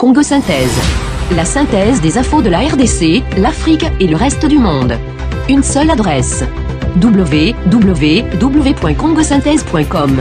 Congo Synthèse. La synthèse des infos de la RDC, l'Afrique et le reste du monde. Une seule adresse. www.congosynthèse.com.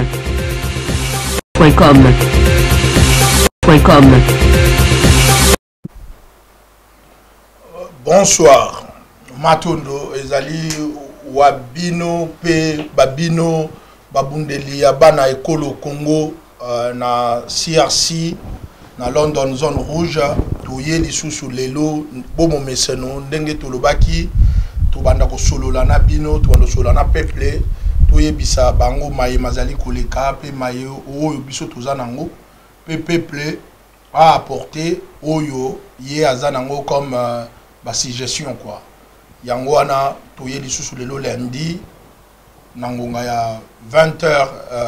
Bonsoir. Matondo ezali wabino pe babino babundeli ya bana ekolo Congo na CRC na London zone rouge toye lisusu lelo bomo meseno ndenge tolobaki tobanda ko solola na bino tobanda solola na peuple toye bisa bango maye mazali koleka pe maye oyo biso tozanango pe peuple a apporter oyo ye azanango comme ba suggestion quoi. Yango wana toye lisusu lelo lundi nangonga ya 20h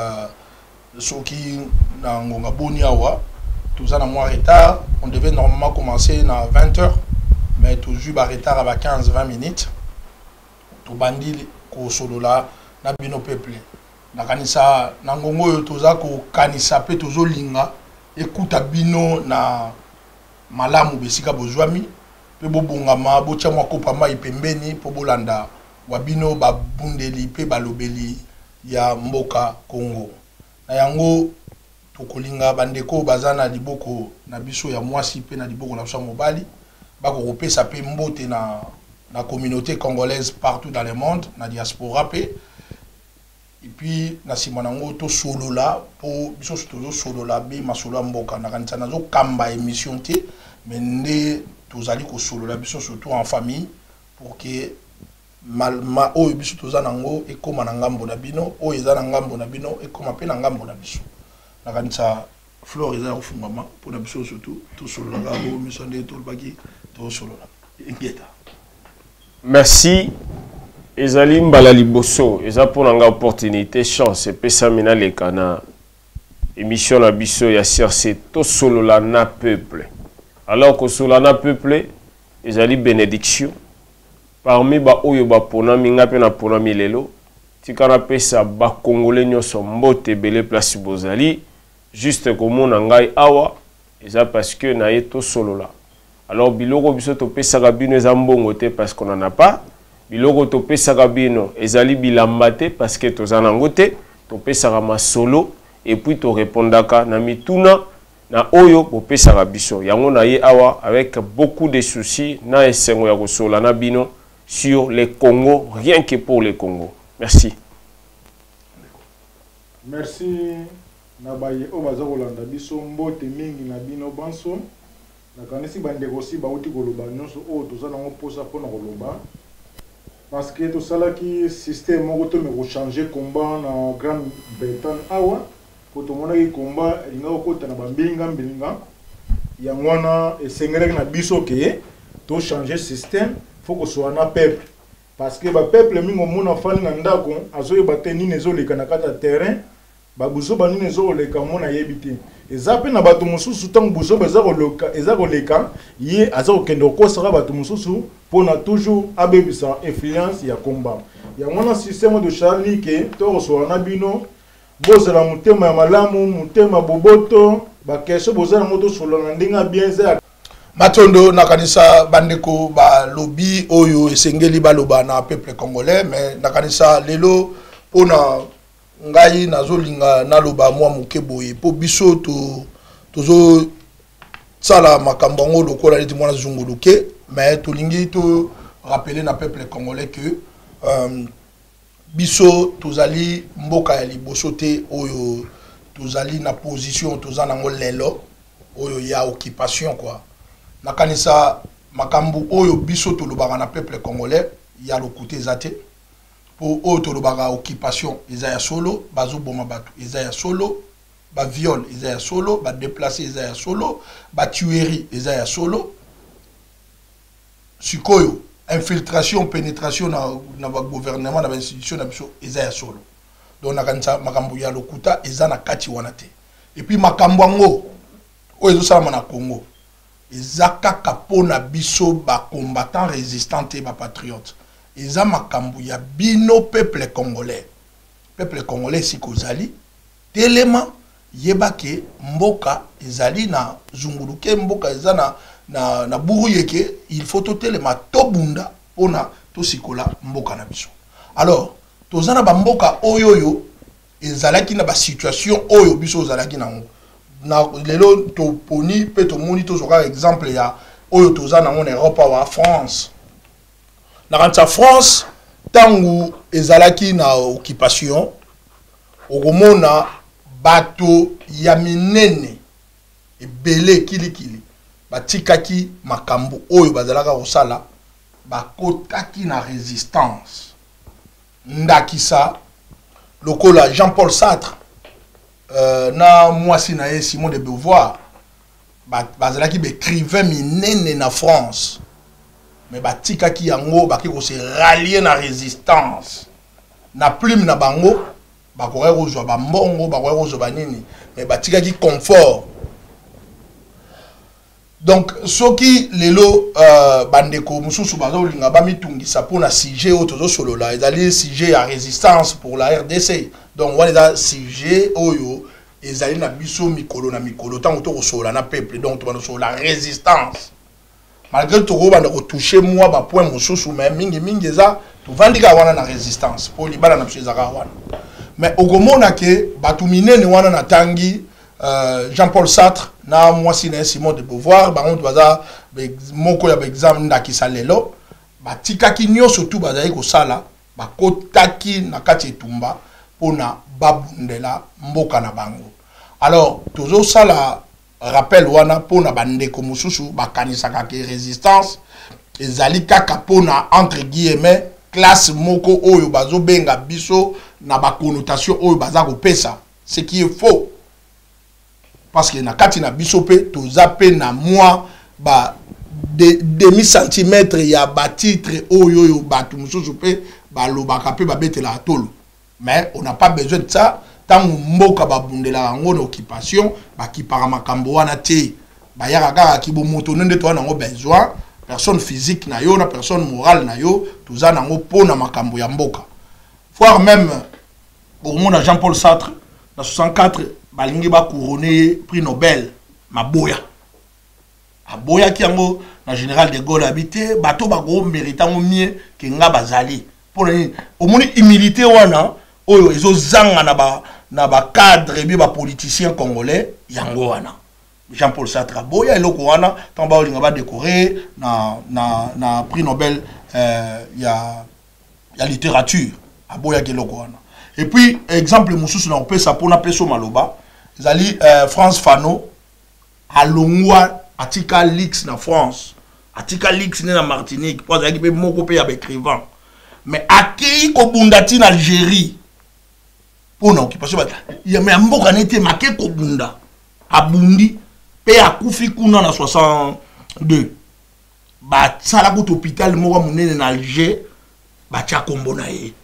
soki nangonga boni awa tous en moins retard. On devait normalement commencer à 20h mais toujours ba retard à 15-20 minutes. To bandi ko solola na bino peuple. Na kanisa nangongo yo toza ko kanisa pe tozo linga ekuta bino na malamu besika bozwami. Pe bobongama botia mwa kopama ipembeni po bolanda wabino babundeli pe balobeli ya mboka Congo. Na yango tokolinga bandeko bazana liboko na biso ya mwasi pe na liboko na biso mobali bako kopesa pe mbote na communauté congolaise partout dans le monde na diaspora pe et puis na simanango to solola po biso to solola be masolo mboka na kanisa nazo kamba émission te mais ndé tozali ko solola biso surtout en famille pour que malma o biso tozanango e koma na ngambo na bino o ezana ngambo na bino e koma pe na ngambo na biso na kanisa flore za ofungama pour na biso surtout to solola ngabo misonde to baki to solola ingeta. Merci ezali mbala liboso eza pour nga opportunité chance pesa mina le kana émission na biso ya CRC to solola na peuple. Alors que solola na peuple ezali bénédiction parmi ba oyo ba ponami nga pe na ponami lelo tikana pesa ba congolais nyoso mbote belé place bozali juste komona ngai awa eza parce que na yeto solola. Alors biloko biso to pesa kabino eza mbongo te parce qu'on en a pas. Biloko to pesa kabino ezali bilamba te parce que tozana ngote to pesa ma solo et puis to répondaka na mituna na oyo po pesa biso. Yango na ye awa avec beaucoup de soucis na esengo ya kosola na bino sur les Congo, rien que pour les Congo. Merci. Merci. Nabaye obaza kolanda biso mbote mingi na bino banso. Na kanisi bandeko si bauti koloba nyonso o tozana ngo posa pona koloba. Parce que to salaki système moko to me ko changer combat na Grande-Bretagne awa ko to mona ki combat linga ko ta na bambinga mbilinga. Ya ngwana esengere na biso ke to changer système faut que soit na peuple parce que ba peuple mingo mona fani na ndako azoye baté nini ezoleka na kata terrain ba buso ba nini ezoleka mona yebite ezape na bato mususu tango buso eza koleka ye azo kendo ko sera bato mususu pona toujours abebisa influence ya combat ya mona système de Charlie ke to soit na bino bozala mutema ya malamu mutema boboto ba keso bozala moto solo na ndinga bien za Matondo na kanisa bandeko ba lobby oyo esengeli baloba na peuple congolais mais na kanisa lelo pona ngai nazolinga naloba mwa mukeboye po biso tozo sala makambo ngo lokola leti mwana zunguluke mais tolingi to rappeler na peuple congolais que biso tozali mboka ya liboso te oyo tozali na position tozana ngo lelo oyo ya occupation quoi. Nakanisa makambu oyo biso tolobaka na peuple congolais ya lokuté zate pour oyo tolobaka occupation eza ya solo bazo boma bato eza ya solo ba viol eza ya solo ba déplacer eza ya solo ba tuerie eza ya solo sikoyo infiltration pénétration na ba gouvernement na ba institution na biso eza ya solo donc nakanisa makambu ya lokuta eza na kati wana te et puis makambu ngo oyo ezosala na Congo ezakaka pona biso ba combattant résistant et ba patriote eza makambu ya bino peuple congolais si kozali telema yebake mboka ezali na zunguluke mboka ezana na buruyeke il faut totelema tobunda pona tosikola mboka na biso. Alors tozana ba mboka oyoyo ezalaki na ba situation oyo biso ozalaki nango na lelo to poni pe to moni to zoka exemple ya oyo tozana en Europe wa France na ranta France tangu ezalaki na occupation okomona bato ya minene ebele kilikili batikaki makambo oyo bazalaka kosala bakotaki na résistance ndakisa lokola Jean-Paul Sartre na mwasi na ye Simone de Beauvoir bazalaki bécrivain minene na France mais batikaki yango baki ko se rallier na résistance na plume na bango bakoya kozwa bambongo bakoya kozwa banini mais batikaki confort. Donc soki lelo bandeko mususu bazolinga bamitungisa pona sujet o tozo solo la ezali sujet ya résistance pour la RDC. Donc on est sujet oyo ezali na biso mikolo na mikolo tango to kosola na peuple donc to bano la résistance. Malgré tout banda ko toucher moi ba point mususu mais mingi eza to vandika wana na résistance pour libala na psezaka wana. Mais ogomona ke batu minene wana na tangi Jean-Paul Sartre na mwasi na Simone de Beauvoir bango baza moko ya examen ndakisa lelo batikaki nyoso tu bazali kosala bakotaki na kati etumba pona babundela mboka na bango. Alors tozo sala rappel wana pona bandeko mususu bakanisaka ke résistance ezali kaka pona entre guillemets classe moko oyo bazo benga biso na ba connotation oyo baza kopesa, ce qui est faux. Parce que na kati na biso pe toza pe na moi ba demi centimètre ya ba titre oyo batu mususu pe ba lobaka pe ba betela atolo. Mais on n'a pas besoin de ça tant mboka ba bundela ngo na occupation ba kipara makambo wana te ba yaka kaka kibo moto nende to wana ngo besoin personne physique na yo na personne morale na yo toza na ngo pona makambo ya mboka. Voire même au monde Jean-Paul Sartre na 64 balingi ba couronné prix Nobel maboya aboya ki yango na général de Gaulle habité bato ba go méritant mieux que nga bazali pour au monde humilité wana oyo ezo zanga na ba cadre bi ba politicien congolais yango wana Jean-Paul Sartre aboya eloko wana tant ba olinga ba décorer na prix Nobel ya littérature aboya ki eloko wana. Et puis exemple mususu na opesa pona peso maloba zali France Fano alongwa atika Lix na France atika Lix na Martinique pour zali pe moko pe ya écrivain mais akei ko bundati na Algérie pona occupation ya me mboka nete make ko bunda abundi pe akufi kuna na 62 ba sala ko hôpital moko munene na Alger ba tia kombo na ye.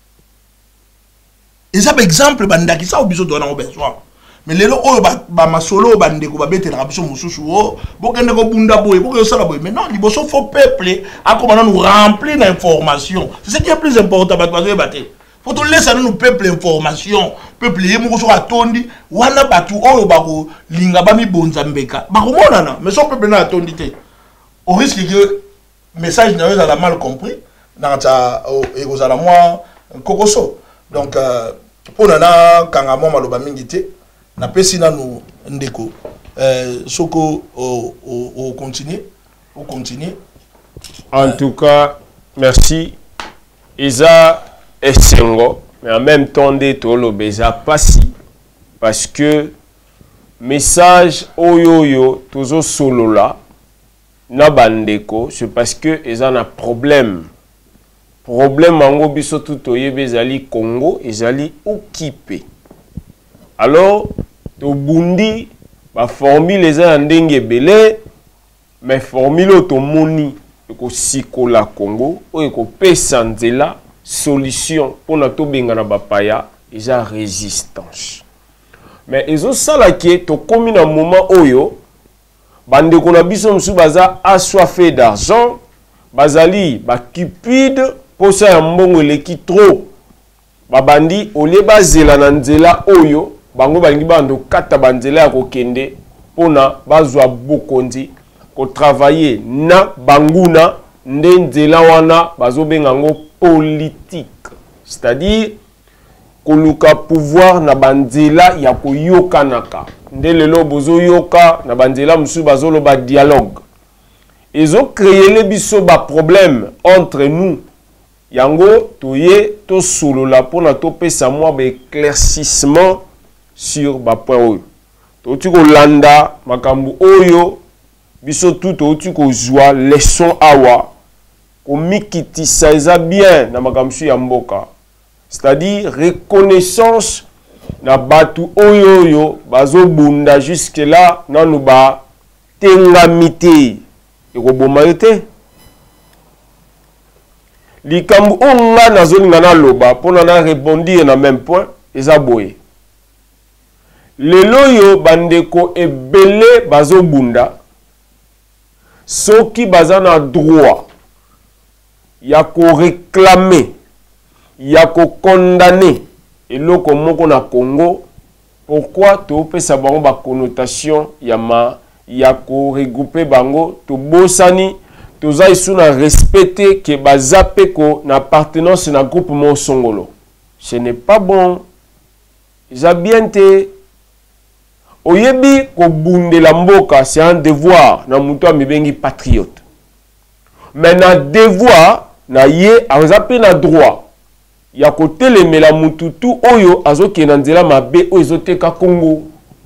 Et ça par exemple bandaki ça obiso to na besoin. Mais lelo oyo ba masolo bandeko ba betela biso mususu o bokende ko bunda boye boko sala boye. Mais non, liboso faut peuple a comment nous remplir d'informations. C'est ce qui est plus important ba to baté. Faut to laisser nous peuple information. Peuple yemo ko so atondi wana batu oyo ba ko linga ba mi bonza mbeka. Ba ko monana mais so peuple na atondi te. Au risque que message na yo za mal compris na ta e ko za la moi kokoso. Donc pour nana kanga mo maloba mingi te na pesi na no ndeko soko o continuer en tout cas merci Isa Esengo mais en même temps de tolo beza pasi parce que message oyoyo tozo solo la na bandeko c'est parce que ils ont un problème ango biso tout ezali Congo ezali occupé. Alors to bundi ba formule eza ndenge belé mais formule to moni ko sikola Congo o ko pesa nzela solution pour na to benga na bapaya eza résistance. Mais ezo sala ki to komi na moment oyo bande ko na biso msu baza assoiffé d'argent bazali ba cupide posa ya mbongo eleki trop babandi ole bazela na nzela oyo bango balingi bando kata banzela ya kokende pona bazwa bokondi ko travailler na banguna nde nzela wana bazobenga ngo politique, c'est-à-dire koluka pouvoir na banzela ya koyokanaka nde lelo bozo yoka na banzela musu bazolo ba dialogue ezo créer le biso ba problème entre nous yango toye to solola pona to pesa moi ba éclaircissement sur ba point oyo to ti ko landa makambu oyo biso tout to ti ko joie leçon awa ko mikitisa eza bien na makambu ya mboka, c'est-à-dire reconnaissance na batu oyo bazo bunda jusque là nanu ba tengamite eko bomayete likambu onga nazolinga na loba pona na rebondir na même point eza boye lelo yo bandeko ebele bazo bunda soki baza na droit ya ko réclamer ya ko condamner eloko moko na Congo, pourquoi to pesa bango ba connotation ya ko regrouper bango to bosani toza isu na respecter ke bazape ko na appartenance na groupe mo songolo. Ce n'est pas bon. Isa bien te oyebi ko bundela mboka, c'est un devoir na mutu amibengi patriote. Mais na devoir na ye azape na droit ya kotelemela mututu oyo azokena nzela mabe oyo ezoteka Congo.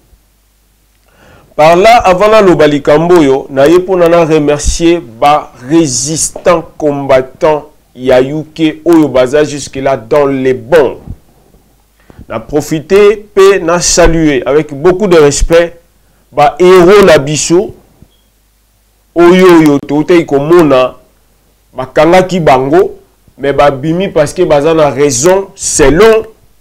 Par là, avant la lobalikambo yo, na ye pona na remercier ba résistants combattants ya yuke oyo baza jusque là dans les bons. Na profiter pe na saluer avec beaucoup de respect ba héros na biso oyo to te komona bakanga ki bango mais babimi parce que baza na raison selon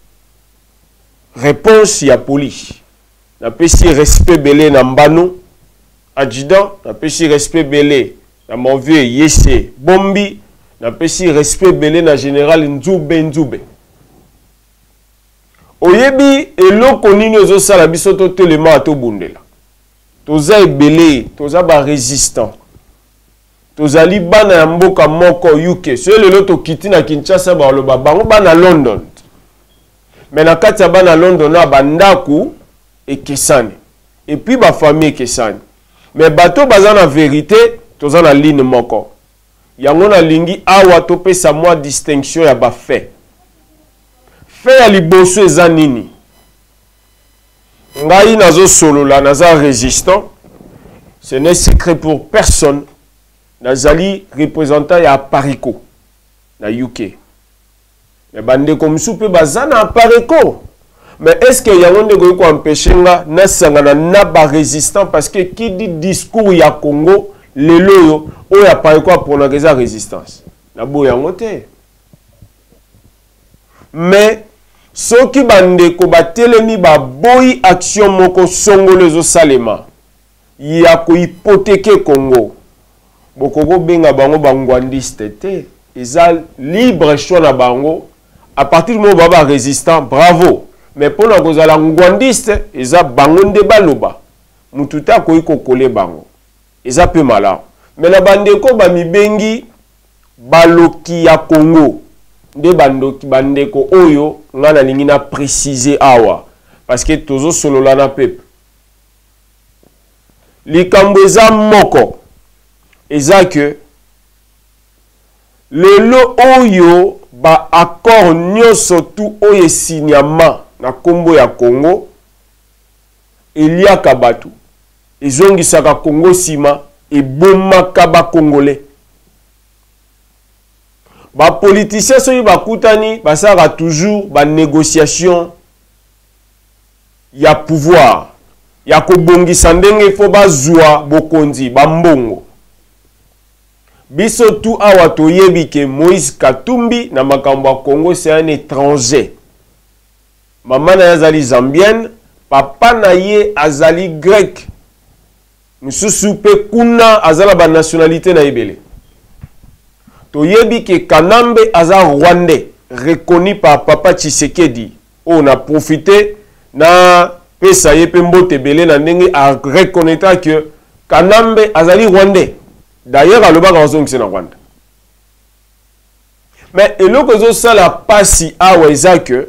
réponse ya police. Na pesi respect belé na mbano adjudant, na pesi respect belé na mon vieux Yese Bombi, na pesi respect belé na général Nzube. Oyebi eloko nini ozo sala biso to telema to bundela. Toza ebele, toza ba résistant. Tozali bana ya mboka moko UK. So lelo to kiti na Kinshasa ba loba bango bana London. Mais na kati ya bana London na bandaku ekesani. Et puis ba famille ekesani. Mais bato baza na vérité, toza na ligne moko. Yango na lingi awa to pesa moi distinction ya ba fait. Fait ya liboso eza nini? Ngai nazo solola naza résistant. Ce n'est secret pour personne. Nazali représentant ya Pariko na UK. Mais bande comme soupe bazana Pariko. Mais est-ce que yango ndeko ko empêcher nga na sangana na ba résistant parce que qui dit discours ya Congo lelo yo o ya Pariko pour la résistance. Na bo yango te. Mais soki bande ko batelemi ba boyi action moko songolo salema ya ko hypothéquer Congo. Bokoko benga bango bangwandiste te. Eza libre choix na bango. À partir du moment où baba résistant, bravo. Mais pour la cause la ngwandiste, eza bango nde baloba. Mututa ko ikokole bango. Eza pe mala. Mais la bandeko ba mibengi baloki ya Congo. Nde bandoki bandeko oyo ngana lingi na préciser awa. Parce que tozo solola na pep. Likambo eza moko. Eza que lelo oyo ba accord nyoso tu oye signama na kombo ya Congo eliaka batu ezongisaka Congo sima ebomaka ba congolais ba politiciens soyi bakutani basaka toujours ba négociation ya pouvoir ya kobongisa ndenge fo bazwa bokonzi ba mbongo. Biso tout awa toyebi ke Moïse Katumbi na makambo ya Congo c'est un étranger. Maman na azali zambienne, papa na ye azali grec. Mususu pe kuna azala ba nationalité na ebele. Toyebi ke Kanambe aza rwandais, reconnu par papa Tshisekedi. On a profité na pesa ye pe mbote belé na ndenge a reconnaître que Kanambe azali rwandais. D'ailleurs alobaka ozongisa na Rwanda. Mais eloko zo sala pasi awa eza que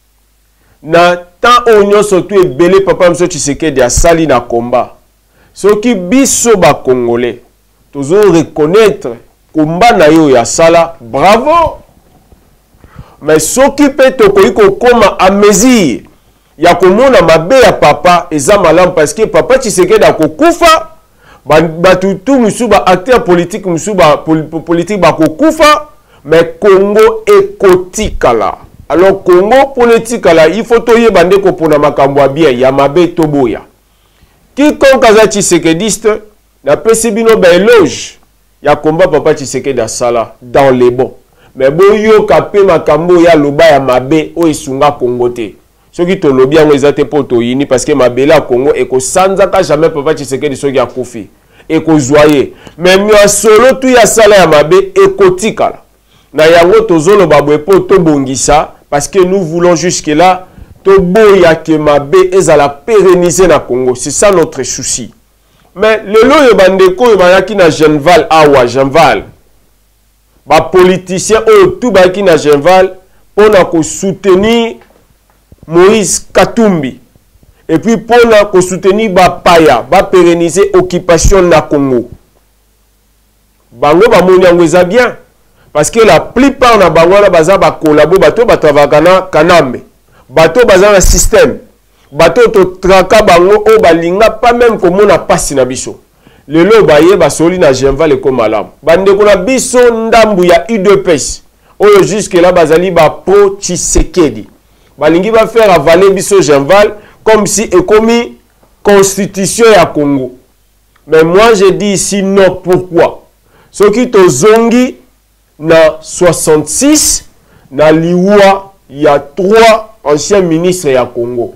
na tant onyo surtout ebele papa mso Tshisekedi asali na combat. Soki biso ba congolais tozo reconnaître combat na yo ya sala, bravo. Mais soki pe tokoki kokoma a mesure ya komona mabe ya papa eza malamu parce que papa Tshisekedi akokufa batutu musu ba acteur politique musu ba politique ba kokufa mais Congo ekotikala. Alors Congo politique là il faut toye bande ko pona makambo ya bien ya mabe toboya. Quiconque aza Tshisekediste na pesi bino ba éloge ya combat papa Tshisekedi asala dans les bons. Mais boyo kapé makambo ya loba ya mabe o isunga Congo te. Soki to lobi yango ezate poto yini parce que mabele ya Congo eko sanzaka jamais papa Tshisekedi soki akufi. Eko zoye. Mais mwa solo tu ya sala ya mabe ekotikala. Na yango tozolo babwe po to bongisa parce que nous voulons jusque là to boya ke mabe ezala pérenniser na Congo. C'est ça notre souci. Mais le lo yo bandeko yo bayaki na Genval awa Genval. Ba politicien o tout bayaki na Genval pona ko soutenir Moïse Katumbi. Et puis pour la soutenir Bapaya, ba pérenniser occupation na Congo. Bango ba moni yango bien. Parce que la plupart na bango na baza ba collabo bato batavakana Kanambe. Bato baza na système. Bato to traka bango o balinga pas même comme on a passé na biso. Le lo baye ba soli na Genval et comme malam. Bande ko na biso ndambu ya UDPS. Oyo jusque là bazali ba pro Tshisekedi. Balingi va faire avaler biso Genval comme si ekomi constitution ya Congo. Mais moi je dis ici non. Pourquoi? Ce qui to zongi na 66 na liwa ya 3 anciens ministres ya Congo.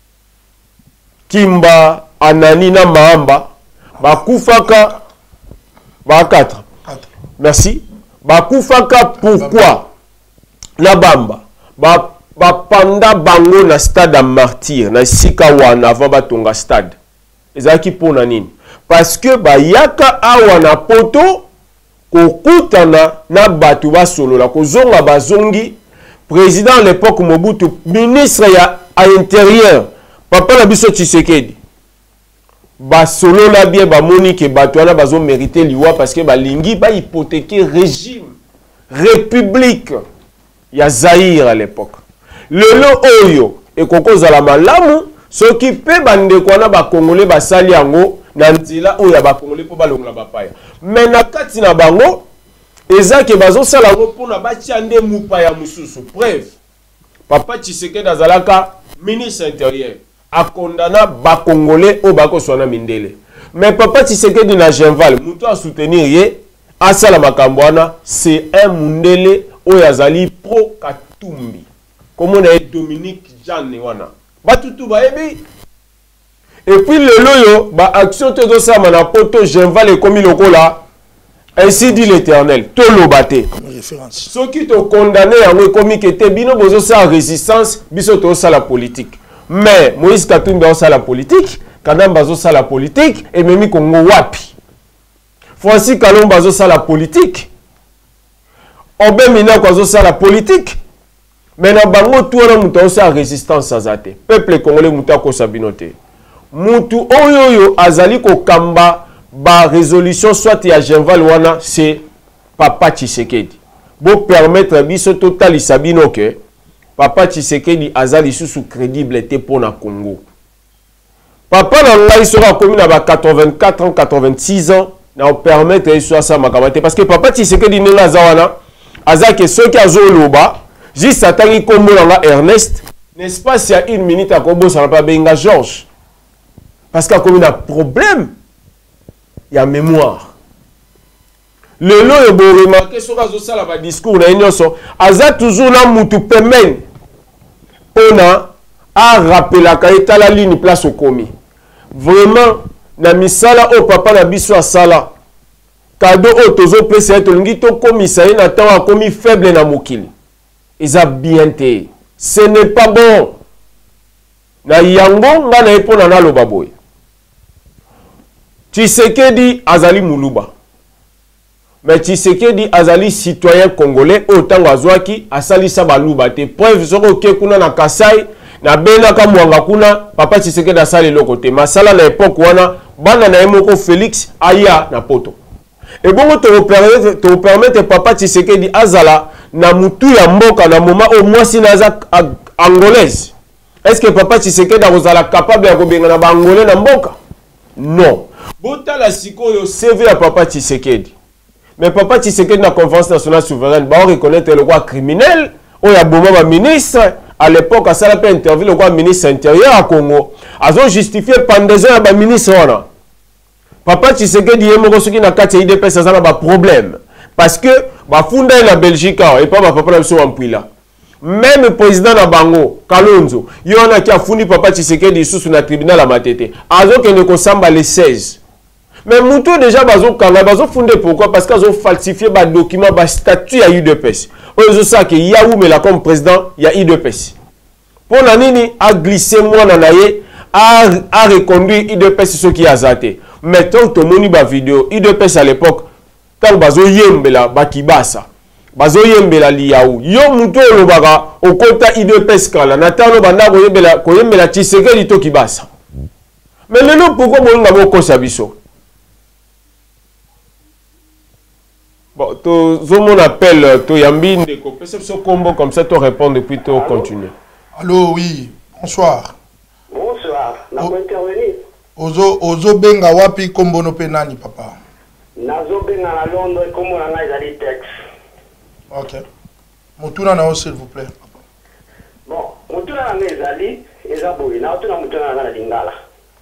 Kimba, Anani na Mahamba bakufaka ba 4. Merci. Bakufaka pourquoi? La bamba panda bango na stade à martyr na sika wana avant batonga stade ezaki pona nini parce que bayaka awa na poto kokutana na batu basolola kozonga bazongi président à l'époque Mobutu ministre ya à intérieur papa na biso Tshisekedi basolola bien bamoni ke batu wana bazo mériter liwa parce que balingi ba hypothéquer régime république ya Zaïre à l'époque. Le lo oyo e kokoza la malamu soki pe bande kwana ba congolais ba sali yango na nzila oyo ba congolais po balongola ba paya. Mais na kati na bango eza ke bazo sala ngo pona ba tiande mupaya mususu. Bref, papa Tshisekedi azalaka ministre intérieur a condamné ba congolais o ba ko sona mindele. Mais papa Tshisekedi na Genval muto a soutenir ye asala makambo wana c'est un mundele oyo azali pro Katumbi. Comme on a Dominique Jeanne wana. Batutu ba ebi. Et puis le loyo ba action te do sa mana poto Genval et comme lokola. Ainsi dit l'Éternel. To lo baté. Référence. Ceux qui te condamné yango comme que te bino bozo sa résistance biso to sa la politique. Mais Moïse Katumbi a sa la politique, Kanamba zo sa la politique et Memi Kongo wapi. Francis Kalomba zo sa la politique. Obemina kwa zo sa la politique. Mais na bango tout na muta osa résistance azate. Peuple congolais muta ko sabinote. Mutu oyoyo azali ko kamba ba résolution soit ya Genval wana c'est papa Tshisekedi. Bo permettre biso total sabino ke papa Tshisekedi azali sous crédible te pour na Congo. Papa na ngai sera commis na ba 84 ans 86 ans na permettre soit ça makamate parce que papa Tshisekedi nenga zawana azake soki azoloba juste atangi kombo nga Ernest n'est-ce pas s'il y a une minute à kombo ça n'a pas benga Georges parce qu'il y a comme un problème il y a mémoire le lo yo bo remarquer sur azo sala ba discours na nyonso aza toujours na mutu pemene ona a rappeler ka etala ligne place au komi vraiment na misala o papa na biso asala cadeau o tozo pesa to lingi to komisa ina tawa komi faible na mokili. Ils ont bien été. Ce n'est pas bon. na yango nga na epona na loba boy Tshisekedi azali muluba mais Tshisekedi azali citoyen congolais autant azwaki asalisa baluba te preuve soko ke kuna na Kasai na bena ka mwanga kuna papa Tshisekedi asali lokote masala na époque wana bana na emoko Félix aya na poto et bongo to permettre papa Tshisekedi azala na mutu ya mboka na moment au moins sinaza angolaise. Est-ce que papa Tshisekedi azala capable ya kobenga na bangolais na mboka? Non. Bota la sikoyo CV à papa Tshisekedi. Mais papa Tshisekedi na conférence nationale souveraine ba reconnaître le roi criminel ou ya boma ba ministre à l'époque à ça la interview le roi ministre intérieur à Congo. Azo justifier pendaison ya ba ministre wana. Papa Tshisekedi yemoko soki na kati ya IDPS azana ba problème parce que ba funda na Belgique et pas ba papa na biso wampwila. Même président na bango Kalonzo yona ki afundi papa Tshisekedi sous na tribunal à Matete. Azo kende ko samba le 16. Mais Moutou déjà bazo kanga bazo fondé pourquoi parce qu'ils ont falsifié ba document ba statut ya UDPS. Ozo ça que Yaoumé là comme président ya UDPS. Pour nanini a glissé moi na naye a reconduire UDPS ce qui a zaté. Mais tant que moni ba vidéo UDPS à l'époque tant bazo yembela ba kibasa. Bazo yembela liaou. Yo Moutou lo baga au kota UDPS kala natano banda ko yembela Tshisekedi to kibasa. Mais lelo pourquoi bonga boko sabiso? Bon, mon appel, Toyambi, combo comme ça, tu réponds depuis tu continues. Allô, oui, bonsoir. Bonsoir, n'a pas intervenu. Ozo benga wapi kombo no penani, papa? Nazo benga à Londres, comme on a les textes. Ok. Moutuna nao, s'il vous plaît. Bon, Moutuna na ezali, ezaboué, na otuna Moutuna na lingala.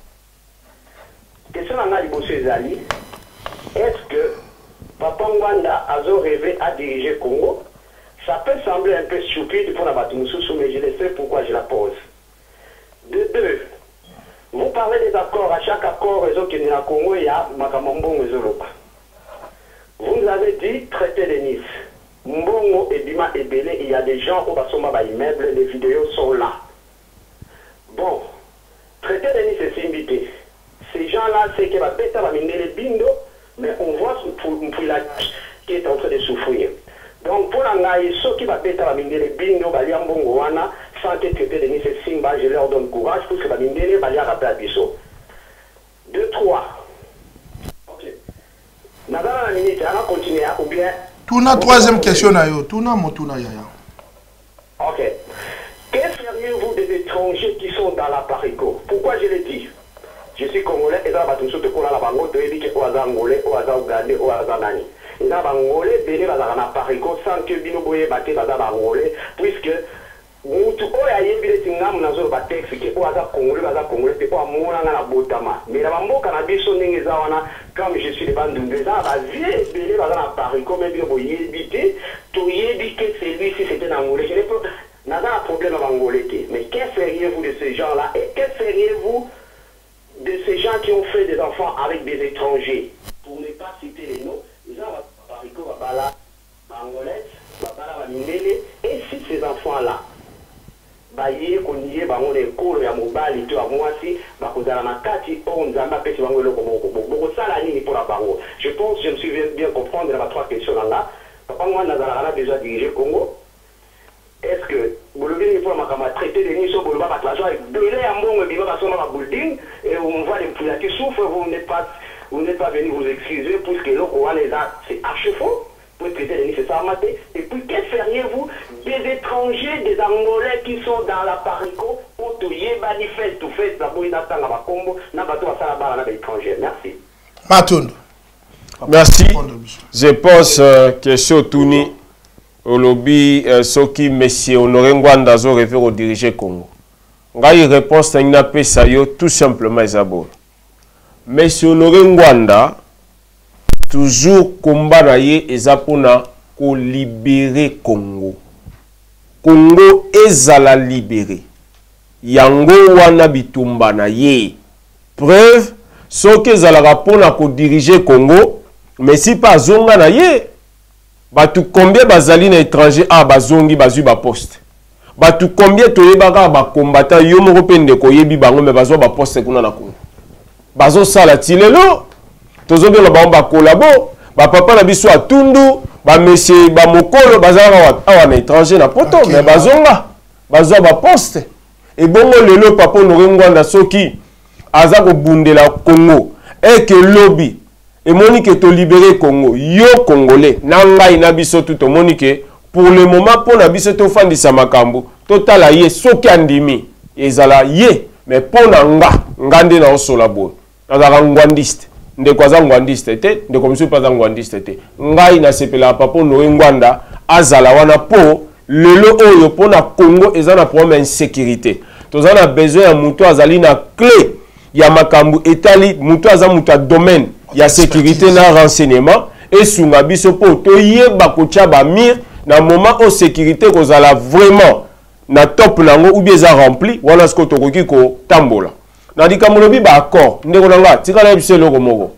Question na liboso ezali, est-ce que Papa Mwanda a rêvé à diriger Congo? Ça peut sembler un peu stupide pour la Batumoussou, mais je le sais pourquoi je la pose. De deux, vous parlez des accords, à chaque accord, qui est à Congo, il y a Makamambon et Zolopa. Vous nous avez dit traité de Nice. Mbongo et Bima et Belé, il y a des gens au Basoma immeuble, les vidéos sont là. Bon, traité de Nice est invité. Ces gens-là, c'est que va péter va miner les bindo. Mais on voit Mpouila qui est en train de souffrir. Donc pour l'angaï, ceux qui va péter la mine les bino, balia mbongo wana, sans que traiter de Nice Simba, je leur donne courage pour que la mine les balia rappelle à biso. 2, 3. Ok. Nadala la minute, on va continuer ou bien. Touna troisième question na yo, touna motuna yaya. Ok. Que feriez-vous des étrangers qui sont dans la Parico? Pourquoi je le dis? Je suis congolais et dans la batuso de Kola la bango de dit que oaza ngolais, oaza ougandais, oaza nani. Et dans bangolais, béné bazara na parico sans que bino boye baté bazara bangolais, puisque mutu oya yembile tingam na zo ba texte que oaza congolais te oa mona na botama. Mais la bamboka na biso ndenge za wana comme je suis de bandunde za ba vie béné bazara na parico mais bino boye bité to yebi que celui-ci c'était un ngolais. Je n'ai pas n'a problème à bangolais. Mais que feriez-vous de ces gens-là et que feriez-vous de ces gens qui ont fait des enfants avec des étrangers? Pour ne pas citer les noms, ils ont Parico, Babala, Angolais, Babala, Bamindele, et si ces enfants-là, Baye, Konye, Bango, les cours, Yamobali, tu as moi aussi, Bakozala Makati, on Zamba, Peti, Bango, le Komoko, Boko Salani pour la Bango. Je pense, je me suis bien comprendre dans 3 questions là. Papa, moi, Nazara a déjà dirigé le Congo. Est-ce que vous le voulez pour traiter des nids sur le bas de avec belé à mon building et on voit les poules qui souffrent, vous n'êtes pas venu vous excuser puisque l'eau les a, c'est archi-faux pour traiter les nids, c'est ça maté. Et puis que feriez-vous des étrangers, des Angolais qui sont dans la Parico pour tout y manifeste, tout fait, la bouille d'attendre à Combo, n'a pas tout à faire la barre à l'étranger. Merci. Matoun. Merci. Je pense que sur Touni. Au lobby, ceux qui Messie Honoré Ngwanda zo réfère au diriger Congo. Ngai réponse na pesa yo tout simplement Isabol. Messie Honoré Ngwanda toujours combat na ye ezapona ko libérer Congo. Congo ezala libéré. Yango wana bitumba na ye. Preuve ceux qui ezala pona ko diriger Congo, mais si pas zonga na ye. Batu combien bazali na étranger a bazongi bazu ba poste. Batu combien toyebaka ba combattant yo moko pe ndeko yebi bango me bazo ba poste kuna na Congo. Bazo sala tilelo. Tozo bien ba collabo, ba papa na biso atundu, ba monsieur ba mokolo bazala awa na étranger na poto mais bazonga. Bazo ba poste. Et bongo lelo papa Ngwanda soki aza ko bundela Congo et que lobby et monique to libérer Congo yo congolais na ngai na biso tout monique pour le moment pour na biso to fandisa makambo total ye soki andimi ezala ye mais pour na ngande na osola bo na ngwandiste ndeko aza ngwandiste te ndeko monsieur pas ngwandiste te ngai na sepela papa Ngwanda azala wana po lelo oyo po na Congo ezana problème insécurité toza na besoin ya muto azali na clé ya makambu etali muto aza muto domaine ya sécurité na renseignement et sunga biso po to yeba kocha ba mir na moment au sécurité kozala vraiment na top nango ou bien za rempli wana sko to koki ko tambola na dikamulobi ba accord ndeko nanga tika na biso loko moko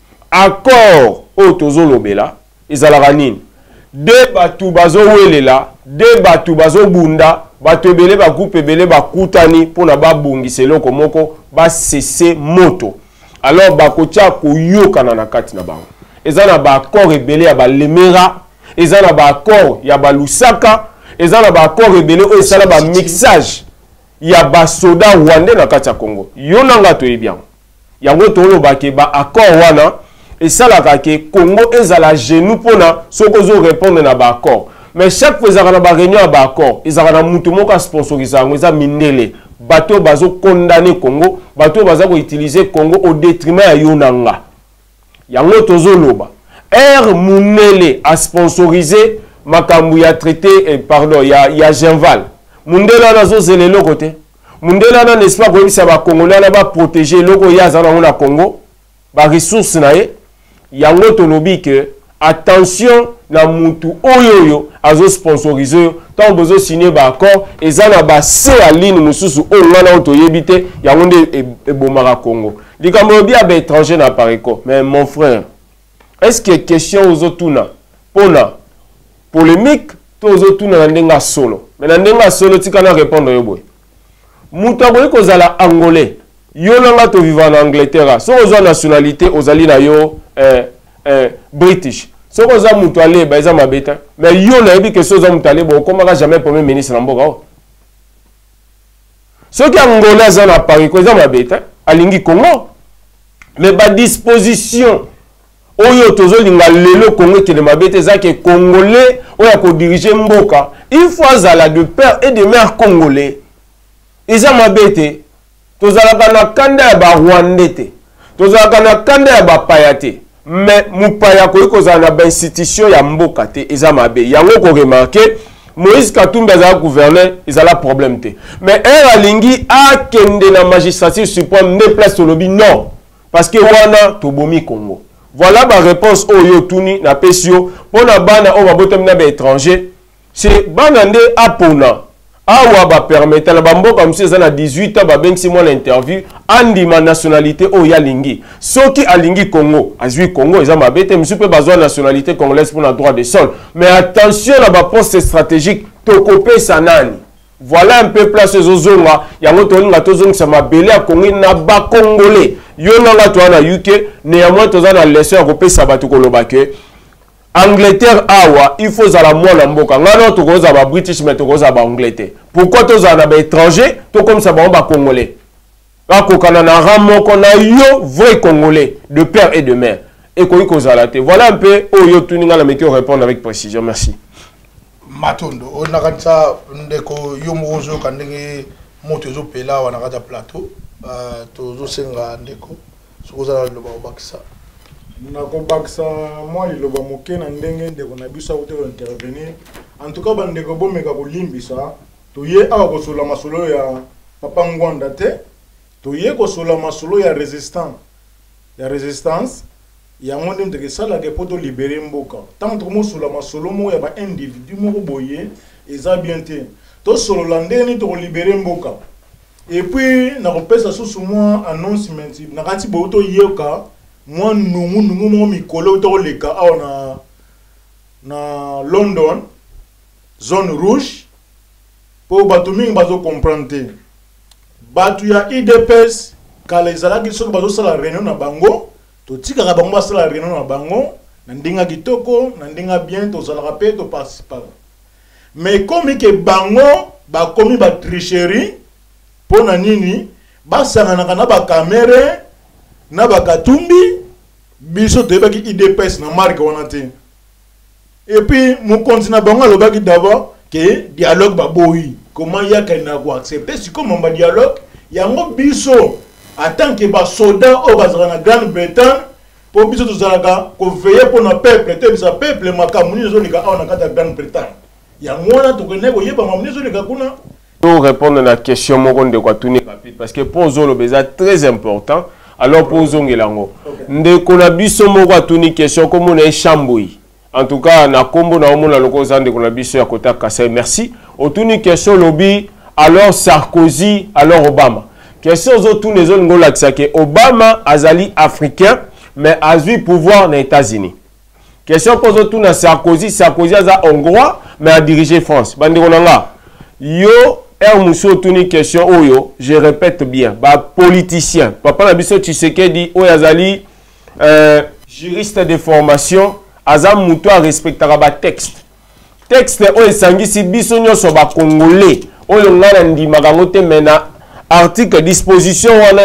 accord o tozolobela ezala nini de batu bazo welela de batu bazo bunda bato ebele ba groupe ebele ba kutani pona ba bungisa eloko moko ba cesser moto alors ba kocha koyokana na kati na bango ezana ba accord ebele ya ba lemera ezana ba accord ya ba lusaka ezana ba accord ebele o esala ba mixage ya ba soda rwandais na kati ya Congo yo nanga to ebian yango to loba ke ba accord wana esalaka ke Congo ezala genou pona soko zo répondre na ba accord. Mais chaque fois qu'ils ont une réunion à Bakor, ils ont un sponsorisé, ils ont mindele. Bateau bazo condamné Congo, bateau bazo utiliser Congo au détriment à Yonanga. Yango tozo loba. Munele a sponsorisé makambu ya traité pardon, ya Genval. Mundela nazo zele lo côté. Mundela na n'est-ce pas ko bisa ba Congolais na ba protéger loko ya za na Congo. Ba ressources na ye. Yango to lobi que attention na mutu oyoyo azo sponsoriser tant bezo signer ba accord ezana ba se a ligne mususu o ngana to yebite yango nde ebomaka Congo likambo bi ba étranger na pareko mais mon frère est-ce que question ozotuna pona polémique to ozotuna na ndenga solo mais na ndenga solo tika na répondre yoboy mutu aboyi kozala angolais yo nanga to vivre en Angleterre so ozo nationalité ozali na yo British. Si vous avez un toilé, vous avez un bêta. Mais vous avez que si vous avez un toilé, vous n'avez jamais premier ministre. Ceux qui ont Angolais à Paris, vous avez un bêta. À l'Ingi Congo. Mais la disposition, oyo tozo linga lelo Congo qui est ma bêta, c'est que Congolais, oyo ko diriger Mboka. Il faut azala de père et de mère Congolais. Ils ont ma bêta. Tozala na kanda ya ba Rwandais. Tozala na kanda ya ba Payate. Mais mupaya ko kozala na ba institution ya mboka te eza mabe yango ko remarquer Moïse Katumbi azala gouverneur ezala problème te mais alingi akende na magistrature suprême ne place lobby non parce que wana tobomi Congo voilà ma réponse oyo tuni na pesio pona bana o babotem na ba étranger c'est bana nde apona awa ba permettre na bamboka monsieur za na 18 ans ba bengsi moi l'interview andi ma nationalité o ya lingi soki alingi Congo azui Congo eza mabete monsieur pe bazwa nationalité congolaise pour na droit de sol mais attention na ba poste stratégique to kopé sanani voilà un peu place zozonga yango to linga to zonga sama belé a Congo na ba congolais yo nanga to na UK néanmoins to za na leçon a kopé sabatu koloba ke Angleterre awa il faut zala mwana mboka ngana to koza ba British mais to koza ba Angleterre pourquoi to zala ba étranger to comme ça ba congolais ako kana na ramoko na yo vrai congolais de père et de mère et ko kozala te voilà un peu oyo tuninga na meki répondre avec précision merci Matondo on a kanisa ndeko yo mozo kandenge moto zo pela wana kata plateau to zo senga ndeko sokozala lo ba bakisa na kobakisa moi liloba moke na ndenge ndeko na biso akote intervenir en tout cas bandeko bomeka kolimbisa toye awa kosola masolo ya Papa Ngwanda te toye kosola masolo ya résistance ya monde ndeke sala ke poto libérer mboka tant que mosola masolo mo ya ba individu mo boye eza bien te to solo landeni to libérer mboka et puis na kopesa susu moi announcement na kati boto yoka moi nungu mo mikolo to leka na London zone rouge pour bato mingi bazo comprendre batu ya IDPS kala ezalaki soki bazosala réunion na bango totikaka bango basala réunion na bango na ndinga kitoko na ndinga bien tozalaka pe toparticipa mais komi ke bango bakomi ba tricherie pona nini basanganaka na bakamere na bakatumbi biso toyebaki IDPS na marque wana te et puis mon continent bango alobaki d'abord que dialogue baboyi comment yaka na ko accepter si comme ba dialogue yango biso en tant que ba soldat au bazala na Grande-Bretagne pour biso tozalaka ko veiller pour na peuple te bisa peuple makamuni zo nika na kata Grande-Bretagne yango wana to connaît ko yeba mamuni zo nika kuna. Pour répondre à la question mon de quoi tourner rapide parce que pour zolo beza très important alors pour zongelango ndeko na biso moko atuni question comme on est chamboui. En tout cas, na kombo na omona loko zande ko na biso ya kota Kasai. Merci. Otuni question lobby alors Sarkozy alors Obama. Question zo tous les autres ngola que Obama azali africain mais a eu pouvoir aux États-Unis. Question pose tout na Sarkozy aza hongrois mais a dirigé France. Bandi konanga. Yo muso tuni question oyo, je répète bien, ba politicien. Papa na biso Tshisekedi o azali juriste de formation. Azam muto a respectera ba texte o esangisi biso nyoso ba congolais oyo ngana ndimaka ngote mena article disposition wana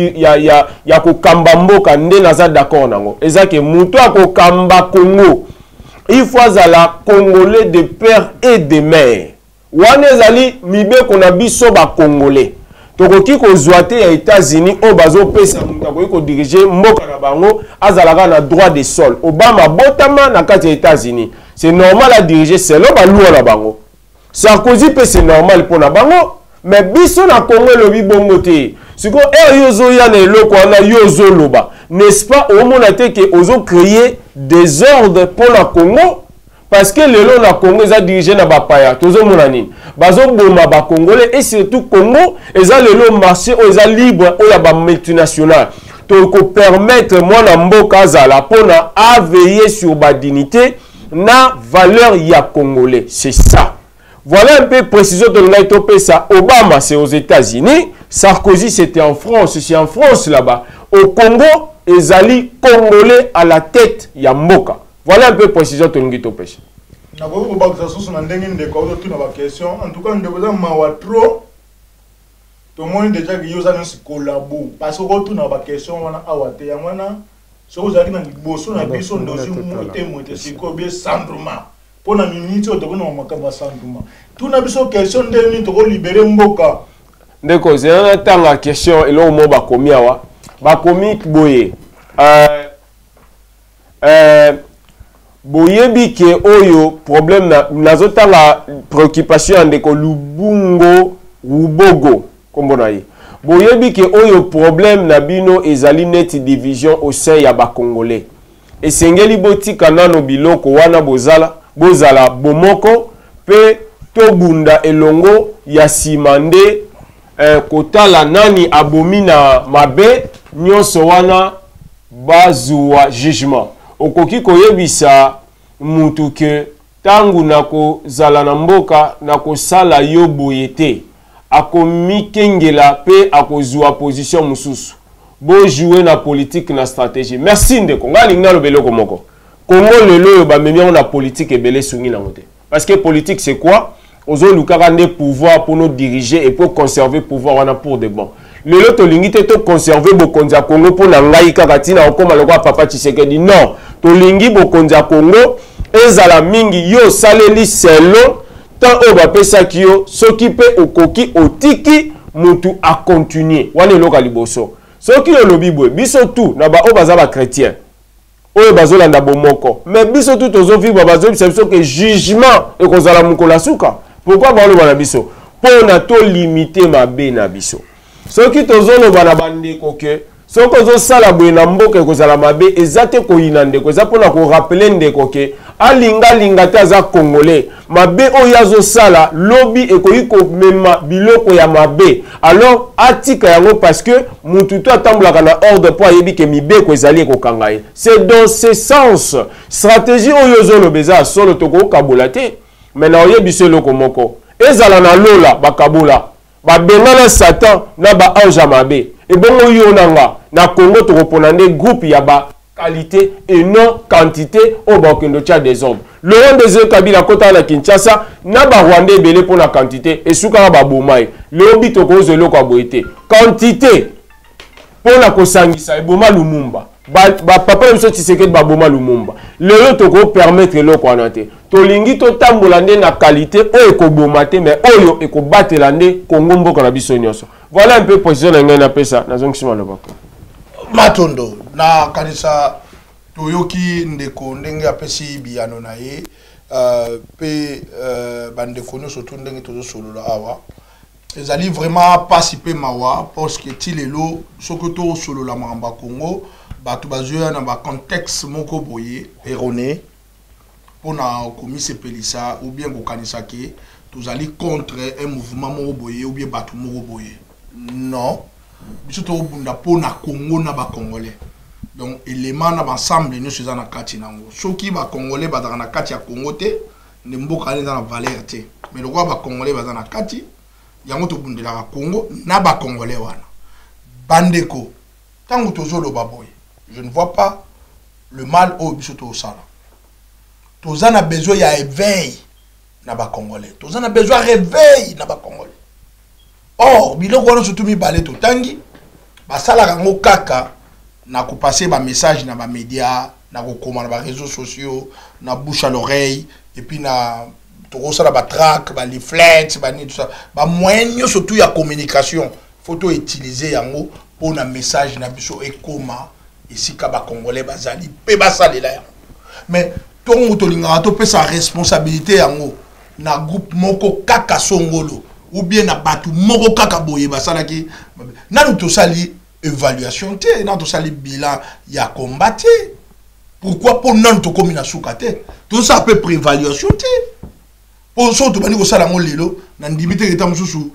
ya ko kamba mboka nde naza d'accord nango ezake muto akokamba Congo il faut azala congolais de père et de mère wana ezali mibeko na biso ba congolais tokoki kozwa te ya États-Unis o bazo pesa mutu akoki ko diriger mboka na bango azalaka na droit de sol. Obama botama na kati ya États-Unis. C'est normal à diriger selo ba loi na bango. Sarkozy pe c'est normal pour na bango, mais biso na Congo lobi bongo te. Siko yozo ya na eloko na yozo loba. N'est-ce pas au mona te que ozo créer des ordres pour la Congo? Parce que le long na Congo ils a dirigé na bapaya tozo mona nini bazo boma ba congolais et surtout Congo ils a le long marché ils a libre o ya ba multinational to ko permettre moi na mboka zala pona a veiller sur ba dignité na valeur ya congolais c'est ça. Voilà un peu précision de l'Éthiopie ça. Obama c'est aux États-Unis, Sarkozy c'était en France, c'est en France là-bas. Au Congo ezali congolais à la tête ya mboka. Voilà un peu précision de l'Éthiopie. Na ko ko bakisa susu na ndenge ndeko ozo tuna ba question en tout cas ndeko za mawa trop to moni déjà que yoza no collabo parce que ko tuna ba question wana awate ya wana so ozaki na liboso na biso ndozi mote siko be sandruma pona minute o to ko na makamba sandruma tuna biso question ndeni to ko libérer mboka ndeko zena tanga question elo mo ba komi awa ba komi boye boyebi ke oyo problème na nazotanga préoccupation ndeko Lubungo Rubogo kombo ye boyebi ke oyo problème na bino ezali net division au sein ya ba congolais esengeli botika nano biloko wana bozala bomoko pe tobunda elongo ya simande kotala nani abomina mabe nyonso wana bazuwa jugement okoki koyebisa mutu ke tangu nako zala na mboka nako sala yo boyete akomikengela pe akozwa position mususu bo jouer na politique na stratégie. Merci ndeko ngali ngalo beloko moko Congo lelo yo ba memi na politique ebele sungi na ngote parce que politique c'est quoi ozo lukaka nde pouvoir pour nous diriger et pour conserver pouvoir wana pour de bon. Lelo to lingite to conserver bokonzi ya Congo pour na ngai kaka tina okoma lokwa papa Tshisekedi non to lingi bokonzi ya Congo ezala mingi yo saleli selo tant oba pesa kiyo soki pe okoki otiki mutu a continuer wana loka liboso soki yo lobi bwe biso tout na ba obaza ba chrétien oyo bazolanda bomoko mais biso tout ozo vivre bazo biso que jugement e kozala mukola suka pourquoi ba loba na biso pona to limiter mabe na biso soki tozoloba na bandeko ke soko zo sala boye na mboka ekozala mabe ezate koyina ndeko eza pona ko rappeler ndeko ke alinga te aza congolais mabe oyo azo sala lobi ekoyi ko mema biloko ya mabe alors atika yango parce que mutu to atambulaka na ordre po ayebi ke mibeko ezali ekokanga ye c'est dans ce sens stratégie oyo zolobeza solo toko kabola te mais na oyebi se loko moko ezala na lola bakabola babengana Satan na ba ange mabe et bongo yonanga na Congo tokopona nde groupe ya ba qualité et non quantité au bakendo tia désordre. Laurent Désiré Kabila kota na Kinshasa na ba Rwandais belé pour la quantité et souka ba bomai. Le bito ko zelo kwa boité. Quantité pour la kosangisa eboma Lumumba. Ba papa biso Tshisekedi ba boma Lumumba. Le toko permettre lo kwa nate. To lingi to tambola nde na qualité o ekoboma te mais oyo ekobatela nde Congo mboka na biso nyonso. Voilà un peu position na ngena pesa na zonkisima lobako. Matondo na kanisa toyoki ndeko ndenge apesi biyano na ye pe bandeko no surtout ndenge tozo solola awa ezali vraiment pasi pe mawa parce que tilelo sokoto solola mamba Congo batu bazoya na ba contexte moko boye erroné pona komise pelisa ou bien kokanisa ke tozali contre un mouvement moko boye ou bien batu moko boye non biso to bunda pona Congo na ba Congolais donc élément na ensemble nous faisons na kati nango soki ba Congolais ba na kati ya Congo te ne mboka na valeur te mais le roi ba Congolais ba na kati yango to bundela ka Congo na ba Congolais wana bandeko tango tozo lo baboy je ne vois pas le mal au biso to sala tozana besoin ya éveil na ba Congolais tozana besoin réveil na ba Congolais. Or, biloko wana surtout mi balé to tangi basala kango kaka na ko passer ba message na ba média na ko koma na ba réseaux sociaux na bouche à l'oreille et puis na to sala ba track ba leaflet ba ni tout ça ba moyen surtout ya communication photo utiliser yango pour na message na biso e koma ici ka ba Congolais bazali pe basalela yango mais tongo to linga to pesa responsabilité yango na groupe moko kaka songolo ou bien na batu moko kaka boye basala ki nanu to sali évaluation te nanu to sali bilan ya combattre pourquoi pour nanu to komi na suka te to sa peu prévaluation te pour so to bani ko sala mo lelo na ndimite ke tamususu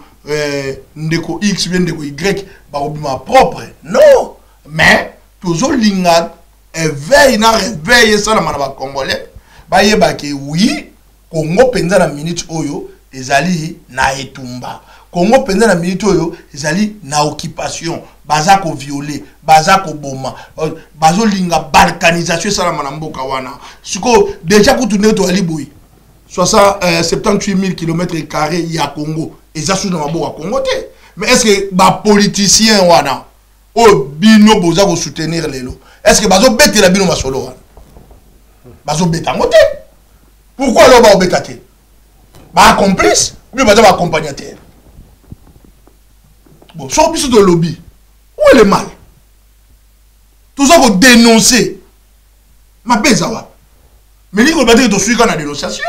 ndeko x bien ndeko y ba obima propre non mais toujours linga éveil na réveil ça na ba Congolais ba yeba ke oui Congo penza na minute oyo ezali na etumba Congo penza na minute oyo ezali na occupation baza ko violer baza ko boma bazo linga balkanisation sala na mboka wana siko déjà kutunde to ali boy 78 000 km² ya Congo ezasu na maboka Congo te mais est-ce que ba politicien wana o bino boza ko soutenir lelo est-ce que bazo bete la bino masolo wana bazo beta ngote pourquoi lo ba obekate ba complice ou bien ba accompagnateur bon so biso de lobby où est le mal tout ça faut dénoncer ma bezawa mais li ko ba te to suika na dénonciation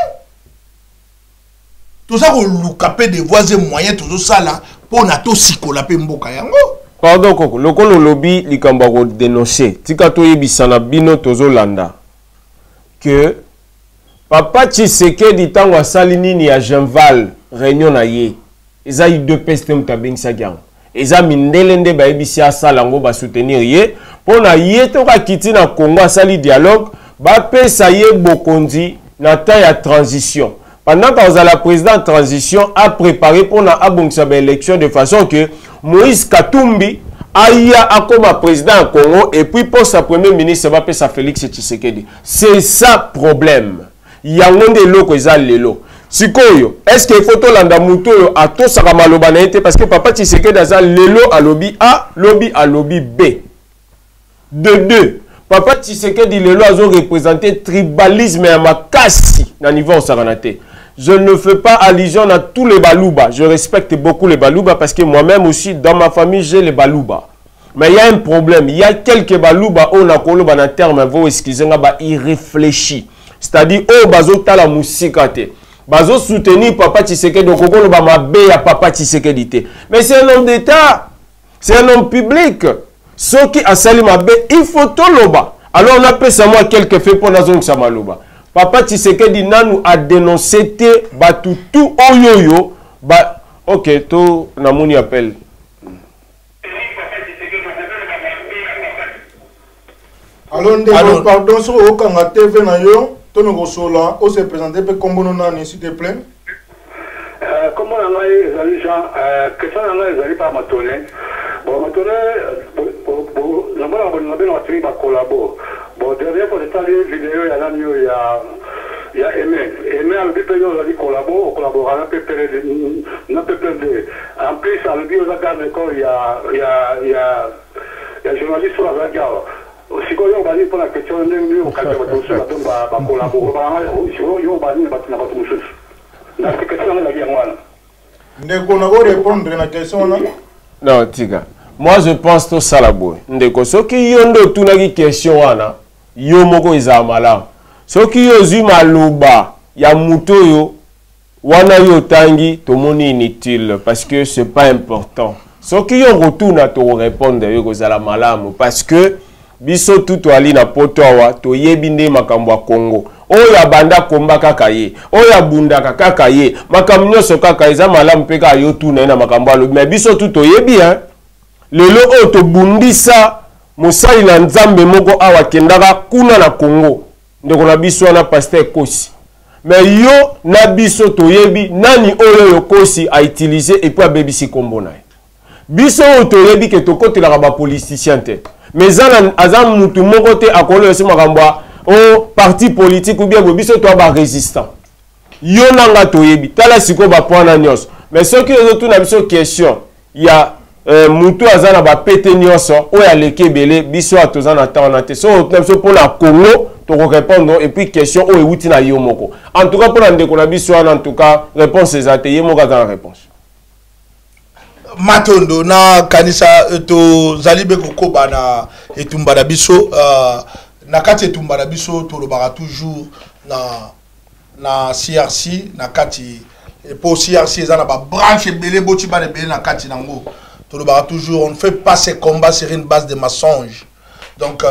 tout ça ko lukape des voies et moyens tout ça là pour na to sikola pe mboka yango pardon koko lokolo lobby likamba ko dénoncer tika to yebisana bino tozo landa que Papa Tshisekedi tango asali nini ya Jeanval réunion na ye eza eu deux peste mutabengisa kyang eza mindele nde ba ebisi asala ngo ba soutenir ye pona ye to ka kiti na Congo asali dialogue ba pesa ye bokonzi na temps ya transition pendant que la président transition a préparé pour na abongisa ba élection de façon que Moïse Katumbi aya akoma président Congo et puis pour sa premier ministre va pesa Félix Tshisekedi c'est ça problème. Yangonde loko eza lelo sikoyo est-ce que photo landa muto yo atosaka maloba na ete parce que papa Tshisekedi aza lelo a lobby A lobby a lobby B de deux papa Tshisekedi lelo azo représenter tribalisme ya makasi na niveau saranate. Je ne fais pas allusion à tous les balouba, je respecte beaucoup les balouba parce que moi-même aussi dans ma famille j'ai les balouba. Mais il y a un problème, il y a quelques balouba on a koloba na terme vous excusez-moi ba irréfléchi. C'est-à-dire, oh, bazo tala musikate. Bazo soutenir Papa Tshisekedi, donc on va m'abeiller à Papa Tshisekedi. Mais c'est un homme d'État. C'est un homme public. Ce qui a sali m'abe, il faut tout loba. Alors on appelle ça moi quelques faits pour la zone Samaloba. Papa Tshisekedi nanou a dénoncé te batutu oyoyo. Ba, ok, tout namouni appelle. Alors, pardon, sur aucun TV na yo. Tono Gosola, on s'est présenté pour Kombono Nani, s'il te plaît. comment on a les gens, que ça on a les pas matonné. Bon, matonné, on a tribu à collaborer. Bon, derrière pour les vidéos, il y a Aimé. Aimé a le but de collaborer, un peu de. En plus, à le but de il y a journaliste sur la gare. Si on va dire pour la question, on va répondre à la question. Non, Tiga. Moi, je pense que ça la boue. Ndeko, ce qui y a une question, yo moko izamala. Ce qui y a eu maluba, ya mutoyo, wana yo tangi, to moni inutile, parce que c'est pas important. Ce qui y a retourne à te répondre, yo kozala malamu, parce que biso tout ali na poto awa to yebinde makambo Congo oya banda komba kaka ye oya bunda kaka ye makambo nyonso kaka eza malamu pe ka yo tuna na makambo alo mais biso tout to yebi hein lelo o to bundisa mosali na nzambe moko awa kendaka kuna na Congo ndeko na biso na pasteur Kosi mais yo na biso to yebi nani oyo yo Kosi a utiliser et puis abebisi kombo na biso o to yebi ke to kotela ba politicien te mais azam mutu moko te akolo yose makambo o parti politique ou bien biso to ba résistant yo nanga to yebi tala siko ba point nyos mais ce qui est tout na biso question il y a mutu azana ba pété nyos o ya lekebele biso atozana tana te so na biso pour la Congo to répondre et puis question o ewuti na yo moko en tout cas pour la ndeko na biso en tout cas réponse ezate ye moko za réponse Matondo na kanisa to zalibe kokoba na etumba na biso na kati etumba na biso to lobaka toujours na CRC na kati pour CRC ezana ba branche belé boti ba belé na kati nango to lobaka toujours on ne fait pas ces combats sur une base de mensonges donc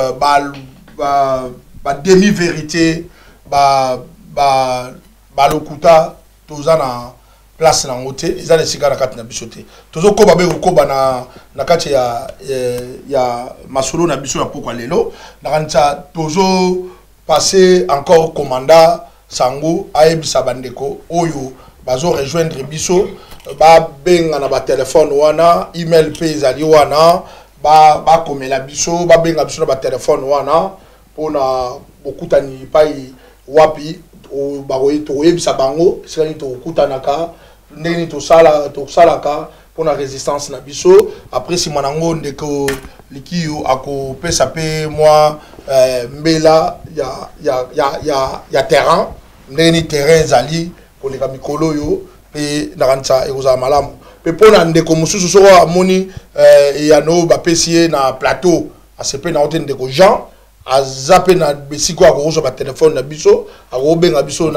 ba demi vérité ba lokuta to zana place na ngote ezana sika na kati na bisote tozo ko babe ko bana na kati ya masolo na biso ya pokwa lelo na kanisa tozo passer encore commandant sango aebisa bandeko oyo bazo rejoindre biso ba benga na ba téléphone wana email pe ezali wana ba komela biso ba benga biso na ba téléphone wana pona bokutani pai wapi o baroyi to yebisa bango sikani to kutanaka ndeni to salaka pour la résistance na biso après si manango ndeko likiyo ako pesa pe moi mbela ya terrain ndeni terrain zali pour les mikolo yo pe naranza ekoza malamu pe pona ndeko mususu so amoni ya no ba pesie na plateau asepe na hotel ndeko Jean azape na besiko akozo ba téléphone na biso akobenga biso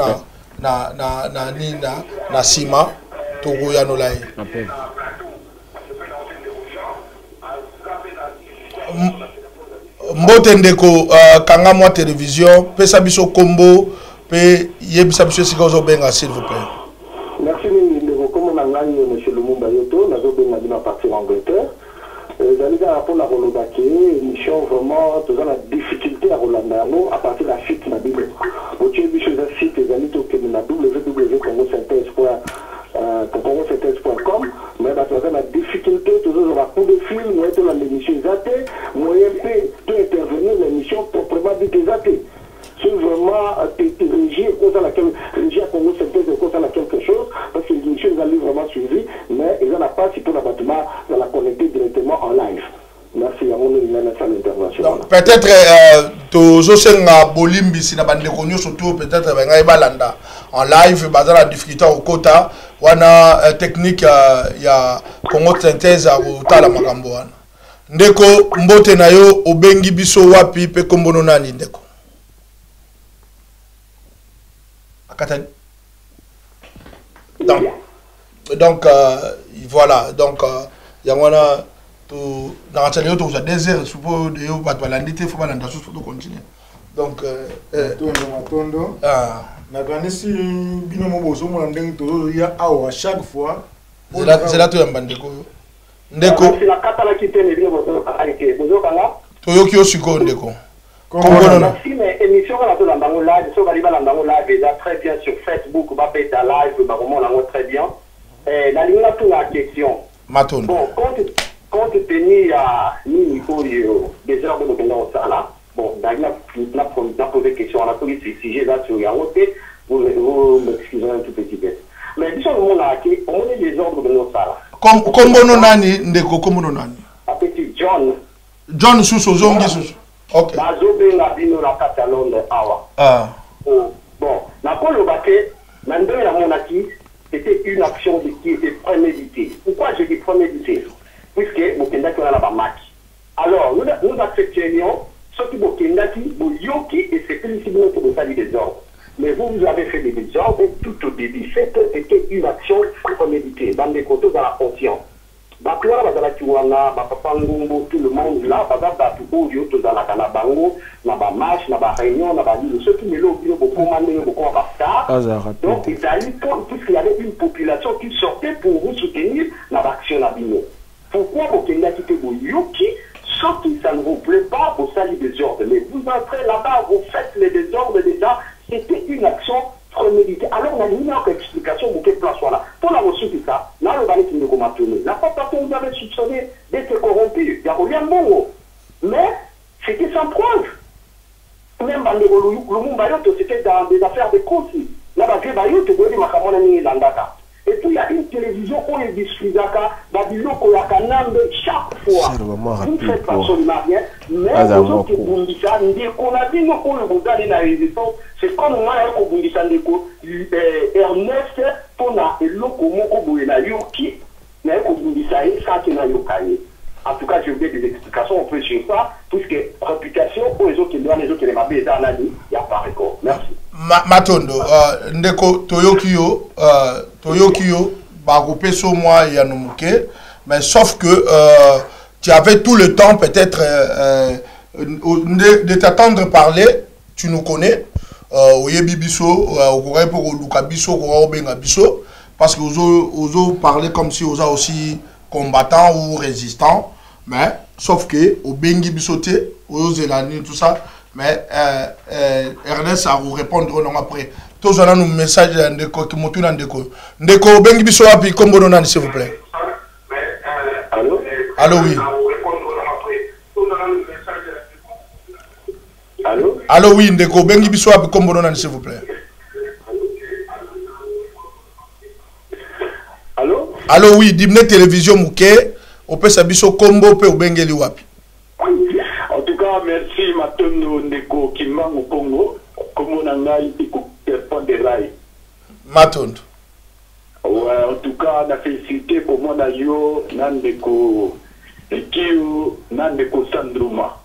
na sima Togo ya no lai mbote ndeko kanga mwa télévision pesa biso kombo pe yebisa biso sika ozo benga s'il vous plaît. Merci ndeko comme na ngai monsieur Lumumba Yoto nazo benga dina partir en Angleterre Zaliga pour la Rolobake, émission vraiment, tout ça la difficulté à Rolandano à partir de la chute de la Bible. Au Tchèque, je suis un site, Zalito, qui est la www.congosynthèse.com, mais parce que la difficulté, tout ça, on va coup de film, on est dans l'émission Zaté, moyen peut intervenir l'émission proprement dit Zaté. C'est vraiment régie à Congo Synthèse de cause à quelque chose, parce que l'émission est vraiment suivie, mais ils n'ont pas si pour le bâtiment dans la connecter directement en live. Merci à mon intervention. Peut-être tozosenga bolimbi si na bande konyo surtout peut-être benga balanda en live bazala la difficulté au kota wana technique ya Congo Synthèse à utala makambo wana. Ndeko mbote na yo obengi biso wapi pe kombono nani ndeko? Donc voilà, donc yangwana to na tchalio to za désert suppose de yo bat balandité faut balanda sous pour continuer. Donc tondo na kanisi bino moboso mo ndenge to ya awa chaque fois c'est là to yambandeko ndeko c'est la katala qui tene bien bozo arike bozo kala to yoki osiko ndeko. Merci, mais émission on a tout dans live, sur Baliba dans live déjà très bien sur Facebook, on va faire live, on a très bien. La ligne pour la question. Bon, compte tenu à niveau des heures de l'opinion, bon, on a posé question, on a posé ce sujet là sur Yaoté, vous m'excusez un tout petit peu. Mais disons, on a des ordres de nos salles. Comme on nani, ndeko, comme on nani. Petit John. John Sousso, Zongi Sousso. Ok. Bazobe na bino la Catalone awa. Ah. Bon, na polo baké, nando ya monaki, c'était une action qui était préméditée. Pourquoi je dis préméditée? Puisque Bokendaki on a la match. Alors, nous accepterions ce qui Bokendaki, Boyoki et c'est féliciblement pour le salut des ordres. Mais vous avez fait des désordres tout au début. C'était une action préméditée. Dans les côtés dans la conscience. Bakloa bazala kiwana, papa ngombo, tout le monde là, bazala tout au lieu dans la canabango, na ba marche, na ba réunion, na ba ligne. Ceux qui me l'ont dit beaucoup mandé, beaucoup à donc ils allaient puisqu'il y avait une population qui sortait pour vous soutenir dans l'action à Bino. Pourquoi au Kenya qui était Boyoki, sauf que ça ne vous plaît pas au salut des ordres. Mais vous entrez là-bas, vous faites les désordres déjà, c'était une action préméditée. Alors on a une autre explication pour quelle place voilà. Pour la reçu de ça, là le balai qui nous a tourné. La fois passée, vous avez soupçonné d'être corrompu. Il y a rien de bon. Mais c'était sans preuve. Même dans le Lumumbayoto, c'était dans des affaires de concis. Là-bas, Bayoto, vous avez Makamona Landaka. Et puis il y a une télévision où il diffuse chaque fois. Vous ne faites absolument rien. Mais vous autres qui bundisa, on a dit nous vous allez la résistance. C'est comme on a un bundisa Ernest pour la locomo la yoki, mais un bundisa et ça qui n'a yokaye. En tout cas, je vous donne des explications un peu sur ça, puisque réputation, pour les autres qui doivent les autres qui les mabés dans l'année, il n'y a pas record. Merci. Matondo, ndeko Toyokio, Bagoupé sur moi et Yanumuke, mais sauf que tu avais tout le temps peut-être de t'attendre parler, tu nous connais, Oyebi Bisso, Okore pour Luka Bisso, Okore Benga Bisso, parce que vous avez parlé comme si vous avez aussi combattant ou résistant, mais sauf que au Bengi Bissoté, au Zélani, tout ça. Mais Ernest a vous répondre non après. Tous on a nos messages ndeko qui montent dans ndeko. Ndeko bengi biso api kombo non s'il vous plaît. Allô? Allô oui. Allô? Allô oui ndeko bengi biso api kombo non s'il vous plaît. Allô? Allô oui, dimne télévision muke, o pesa biso kombo pe o bengeli wapi. En tout cas, merci Matondo Ndeko Kimbango Congo. Comme on a eu des rails. Matondo. Ouais, en tout cas, on a félicité pour mon aïe, Nandeko Ekio, Nandeko Sandruma.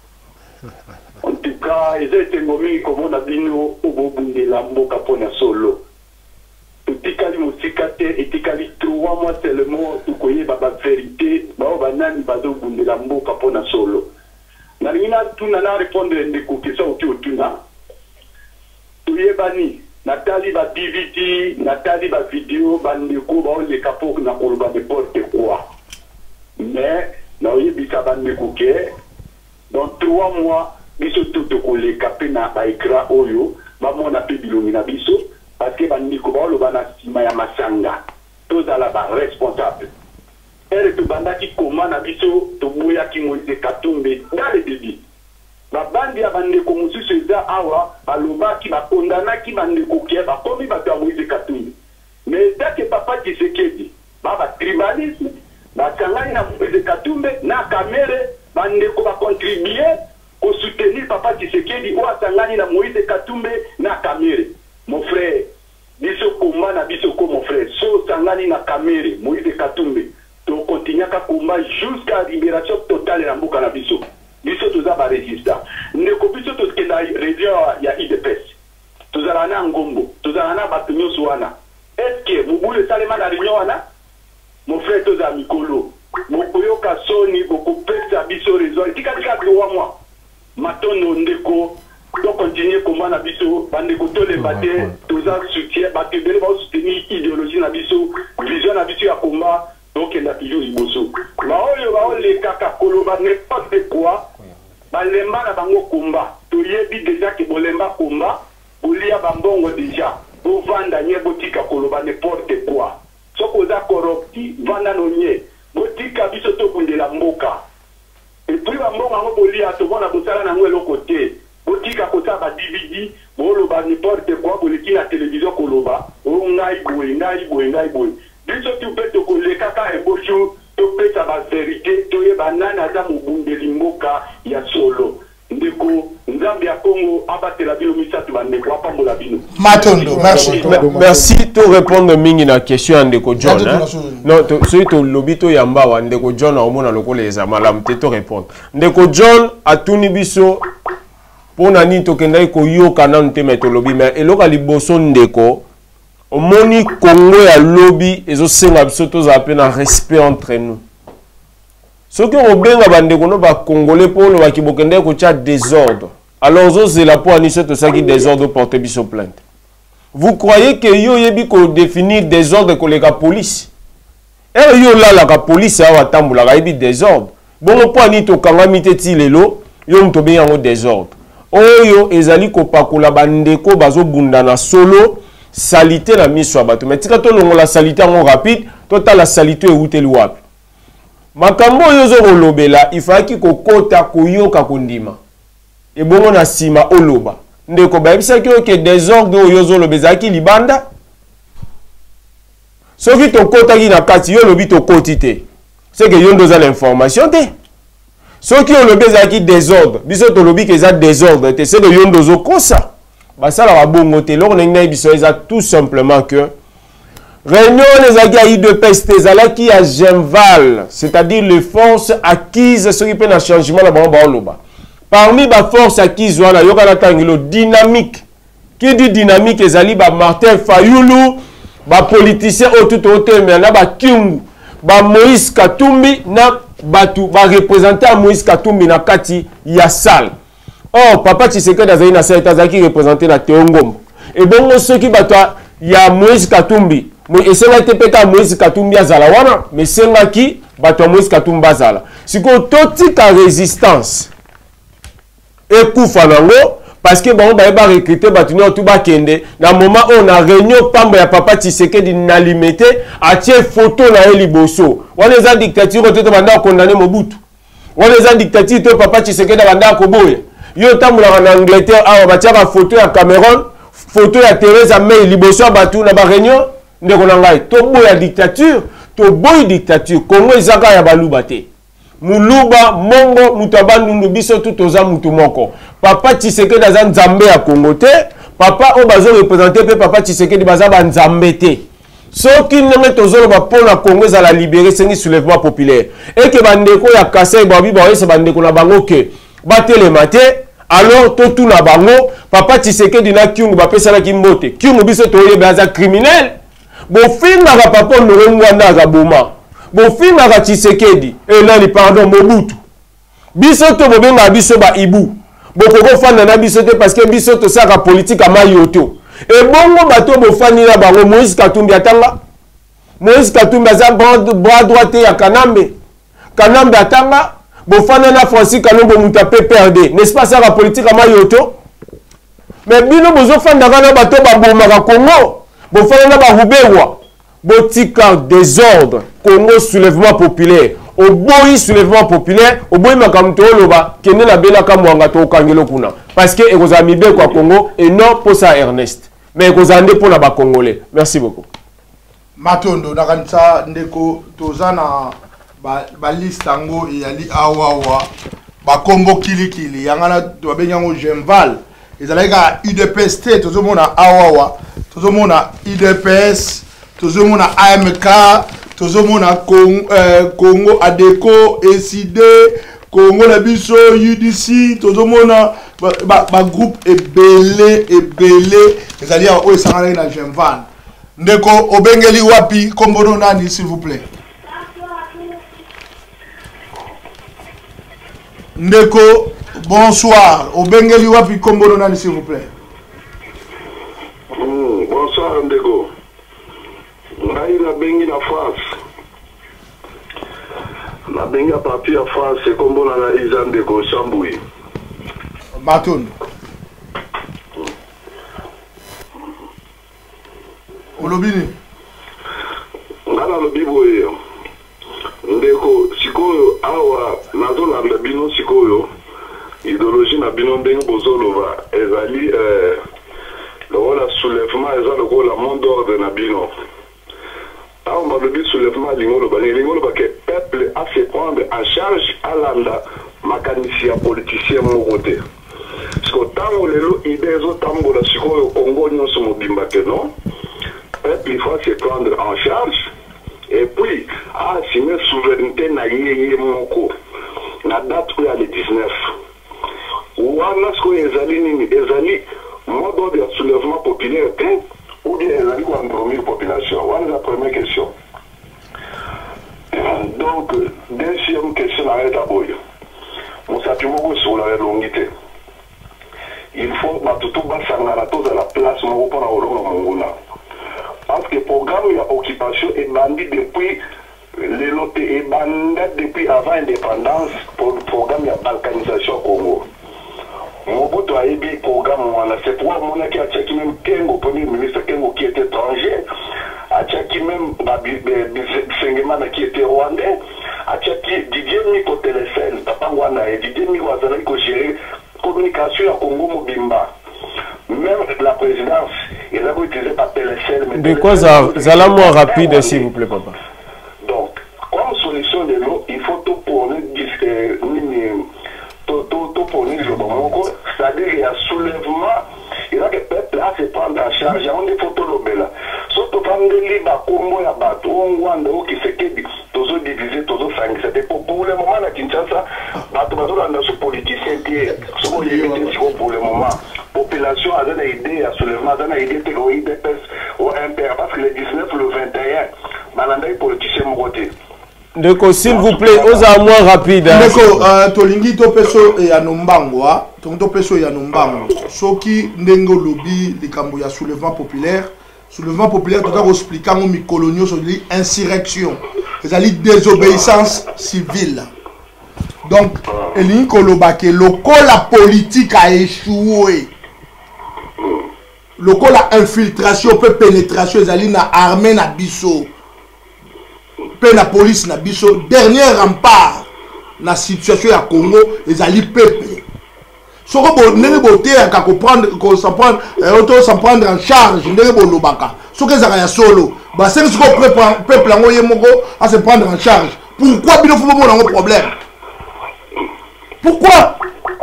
En tout cas, ils étaient nommés comme on a dit nous au bout de la mboka pona solo. Tout est musikate et tikali 3 mois seulement, tout koye baba vérité, ba nani bado bunde la mboka pona solo. Nalina tuna na répondre ndeko question otuna. Tuyebani Nathalie ba DVD, Nathalie ba vidéo bandeko ba le capot na koloba n'importe quoi. Mais na oyebisa bandeko ke dans 3 mois biso tout ko le capé na ba écran oyo ba mona pe bilongi na biso parce que bandeko ba lo bana sima ya masanga. Tous à la responsable. Elle tout bandaki koma na biso to boya ki Moïse Katumbi dans le débit. Ba bandi ya bandeko mususu eza awa baloba ki ba kondana ki bandeko ke ba komi ba ta Moïse Katumbi. Mais dès que papa Tshisekedi ba tribalisme ba kangani na Moïse Katumbi na kamere bandeko ba contribuer au soutenir papa Tshisekedi ou atangani na Moïse Katumbi na kamere. Mon frère, biso koma na biso ko mon frère, so tangani na kamere Moïse Katumbi. Donc continuer à combattre jusqu'à la libération totale de la mboka na biso. Biso tous a résistant. Ne biso tous que la région il y a IDPS. Tous a na ngombo, tous a na batunyo suana. Est-ce que vous voulez seulement la réunion ana? Mon frère tous a mikolo. Mon koyo kasoni beaucoup pesa biso réseau. Tika 3 mois. Matondo ndeko donc continuer comment na biso bandeko to les bater tous a soutien bater de ba soutenir idéologie na biso, vision na biso ya combat. Donc il a toujours iboso. Baoyo baole kaka koloba n'importe quoi. Balemba na bango komba. Toyebi déjà que bolemba komba, bolia bambongo déjà. Bovanda nye botika koloba n'importe quoi. So sokoza corrupti vanda nonye botika biso to kundela mboka et puis ba mbongo ngo bolia to bona bosala na ngwe côté botika kota ba DVD bolo ba n'importe quoi boliki la télévision koloba o ngai boy biso tu peux te coller kaka et bojo to pesa ba vérité to ye banana za mubundeli mboka ya solo ndeko nzambe ya Congo abatela bilo misatu bande kwa pambola bino Matondo merci merci to répondre mingi na question ndeko John non celui to lobito yamba wa ndeko John omona lokola eza malamu te to répondre ndeko John atuni biso pona ni to kenda ko yoka na nteme to lobi mais eloka liboso ndeko omoni Congo ya lobby ezo senga biso to za pe na respect entre nous. Ce que obenga bandeko no ba congolais polo ba kibokende ko tcha désordre. Alors c'est la pour aniser tout ça qui désordre porter biso plainte. Vous croyez que yo yebi ko définir désordre ko la police? Et yo la police a watambula ga yebi désordre. Bon pour ani to kanga miteti lelo yo mto be yango désordre. Oyo ezali ko pakola bandeko bazo bundana solo salité na miso bato. Mais tika to longo la salité en rapide, tota la salité euteli wapi. Makambo yozo olobela ifaki kokota koyoka kondima ebongo na sima oloba ndeko bayebisa ke désordre yozo lobeza ki libanda soki tokota ki na kati yo lobi tokoti te c'est que yondo za l'information te soki olobeza ki désordre biso to lobi ke za désordre te c'est que yondo zo kosa basala ba bongo te loko ngai biso eza tout simplement que réunion les aguilles de peste qui a Genval, c'est-à-dire les forces acquises ce qui peut un changement là-bas. Parmi les forces acquises, il y a une dynamique. Qui dit dynamique, il y a Martin Fayoulou, les politiciens autour mais il y a Kyungu, Moïse Katumbi, les représentants Moïse Katumbi na kati ya salle. Oh, papa Tshisekedi a une salle qui représentait la Théongom. Et bon, ceux qui battent, il y a Moïse Katumbi. Et c'est là que Moïse Katumbi azala wana mais c'est là qui bato Moïse Katumbi azala si ko toti ka résistance et kufa nango parce que bon ba recruter bato tout ba kende na moment on a réunion pamba ya papa Tshisekedi na limité a tie photo na liboso wana za dictature to banda condamner Mobutu wana za dictature to papa Tshisekedi banda ko boya yo tamula na Angleterre a ba tia photo ya Cameroun photo ya Theresa May liboso bato na ba réunion ndeko na ngai to boya dictature to boy dictature Congo ezaka ya baluba te muluba mongo mutabandundu biso tutoza mutu moko papa Tshisekedi aza nzambe ya Congo te papa o bazo représenter pe papa Tshisekedi baza ba nzambe te soki ndenge tozoloba pona Congo ezala libéré sengi soulèvement populaire et que bandeko ya Kasai babi baoyesa bandeko na bango ke batelema te alors to tuna bango papa Tshisekedi na Kyungu bapesala ki mbote Kyungu biso toyeba aza criminel bofinga ka papa Ngwanda ga boma bofinga ka Tshisekedi nani pardon Mobutu biso to bobenga biso ba ibu bokoko fanda na biso te parce que biso to saka politique ama yoto et bongo bato bofani na bango Moïse Katumbi atanga Moïse Katumbi aza bras droit ya Kanambe atanga bofana na Francis Kalombo muta PPRD n'est-ce pas ça la politique ama yoto mais bino bozo fanda na bato ba boma ka Congo bofana na ba Rubewa botika désordre Congo soulèvement populaire au boy soulèvement populaire au boy makamto loba kende na bela kamwanga to kangelo kuna parce que ekozami be kwa Congo et non pour ça Ernest mais ekozande pour la ba congolais merci beaucoup Matondo nakanisa ndeko tozana ba liste ngo yali awawa ba kombo kilikili yangana to benyango Genval ezalaka UDPS te tozomona awawa tozomona UDPS tozomona AMK tozomona Congo ADECO ECD Congo na biso UDC tozomona ba groupe ebele ezali o esangana na Genval ndeko obengeli wapi kombono nani s'il vous plaît ndeko bonsoir obengeli wapi kombono nani s'il vous plaît bonsoir ndeko ngai na bengi na France na bengi a papier à France kombono na Iza ndeko Sambui Matondo ngai ngana lobi boye ndeko sikoyo awa nazolanda bino sikoyo idéologie na bino ndenge bozoloba ezali lokola soulèvement eza lokola mot d'ordre na bino awa balobi soulèvement alingi oloba ke peuple a se prendre en charge alanda makanisi ya politicien moko te siko ntango lelo ide ezotambola sikoyo kongo nyonso mobimba te non peuple il faut se prendre en charge et puis assumer souveraineté na ye moko na date oyo ya le 19 wana sikoyo ezali nini ezali mode d'ordre ya soulèvement populaire te ou bien ezali koendormir population wana la première question. Donc deuxième question arrête à boye mosapi moko esokola elongi te il faut batutu basangana tozala place moko mpona kolonga monguna parce que programme ya occupation ebandi depuis lelo te ebanda depuis avant indépendance pour programme ya balkanisation Congo. Mobutu ayebi programme wana c'est pourquoi monaki atiaki même Kengo premier ministre Kengo qui était étranger atiaki même Sengemana qui était rwandais atiaki Didier Miko Telefel papa wana et Didier Miko azalaki kogérer communication ya Congo mobimba. Même la présidence, il a utilisé par Telefel. De quoi zala moins rapide s'il vous plaît papa. Donc, comme solution de l'eau, il faut tout pour nous c'est-à-dire qu'il y a soulèvement, il y a que le peuple à se prendre en charge, il y a des photos là. Surtout quand on dit Bakongo ya bato, on qui se dit, toujours divisé, toujours sangué. C'était pour le moment à Kinshasa, bato dans ce politicien qui est pour le moment. Population a une idée à soulèvement, a une idée de l'OIDPS ou MPR, parce que le 19, le 21, malanda les politiciens mogoté. Ndeko, s'il vous plaît, aux moins rapide. Ndeko, tolingi to peso ya nombangwa, to peso ya nombango. Soki ndengo lobby likambo ya soulèvement populaire tout à expliquant au mi-coloniaux sur l'insurrection, c'est-à-dire désobéissance civile. Donc, elingi koloba ke loko la politique a échoué. Loko la infiltration peut pénétration ezali na armée na biso. La police na biso dernier rempart na situation ya Congo ezali peuple soko bo nene boté ka comprendre ko s'en prendre en charge ndenge bolobaka soko ezaka ya solo ba sengi soko peuple ngo yemoko à se prendre en charge pourquoi bino faut bon ngo problème pourquoi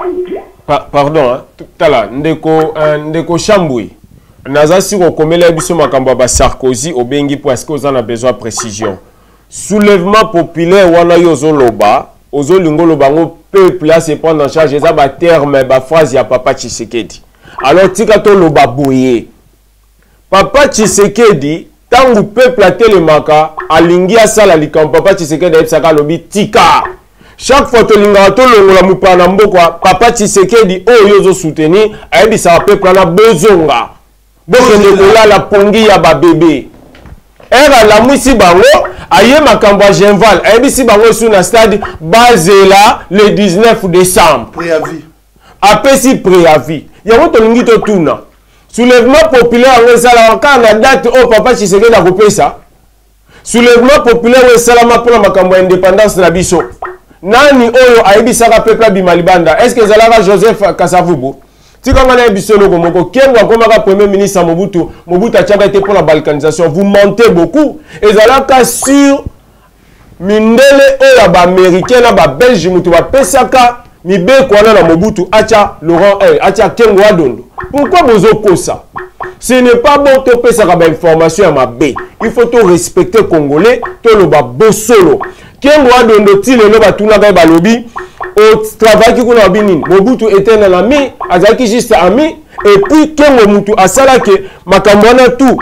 pardon hein tala ndeko Chambui nazasi ko komela biso makambo ba Sarkozy obengi parce que on a besoin de précision. Soulèvement populaire wana yo zoloba ozolingo lobango peuple a se prendre en charge eza ba terme ba phrase ya papa Tshisekedi. Alors tika to loba boye papa Tshisekedi tangu peuple a telemaka alingi asala likambo papa Tshisekedi ebisaka lobi tika chaque fois to linga to longola mupana mboko papa Tshisekedi oyo zo soutenir ayebisa peuple na bozonga bokende kolala pongi ya ba bébé era la mwisi bango aye makambo ya Genval ayebisi bango sur na stade Bazela le 19 décembre préavis apesi préavis yango tolingi totuna soulèvement populaire ezala kana date o papa Tshisekedi akopesa soulèvement populaire esalama mpona makambo ya indépendance na biso nani oyo ayebisaka peuple abima libanda est-ce que ezalaka Joseph Kasavubu tika ngana yebiso loko moko Kengo akomaka premier ministre Mobutu atiaka été pour la balkanisation vous mentez beaucoup ezalaka sur mindele oyo ba américain na ba belge mutu bapesaka mibeko wana na Mobutu atia Laurent atia Kengo adondo pourquoi bozokosa ce n'est pas bon to pesaka ba information ya mabe il faut to respecter congolais to loba bosolo Kengo adondo ti lelo batunaka ba lobi au travail qui kuna binini Mobutu était un ami azaki juste ami et puis Kengo mutu asala ke makambo na tout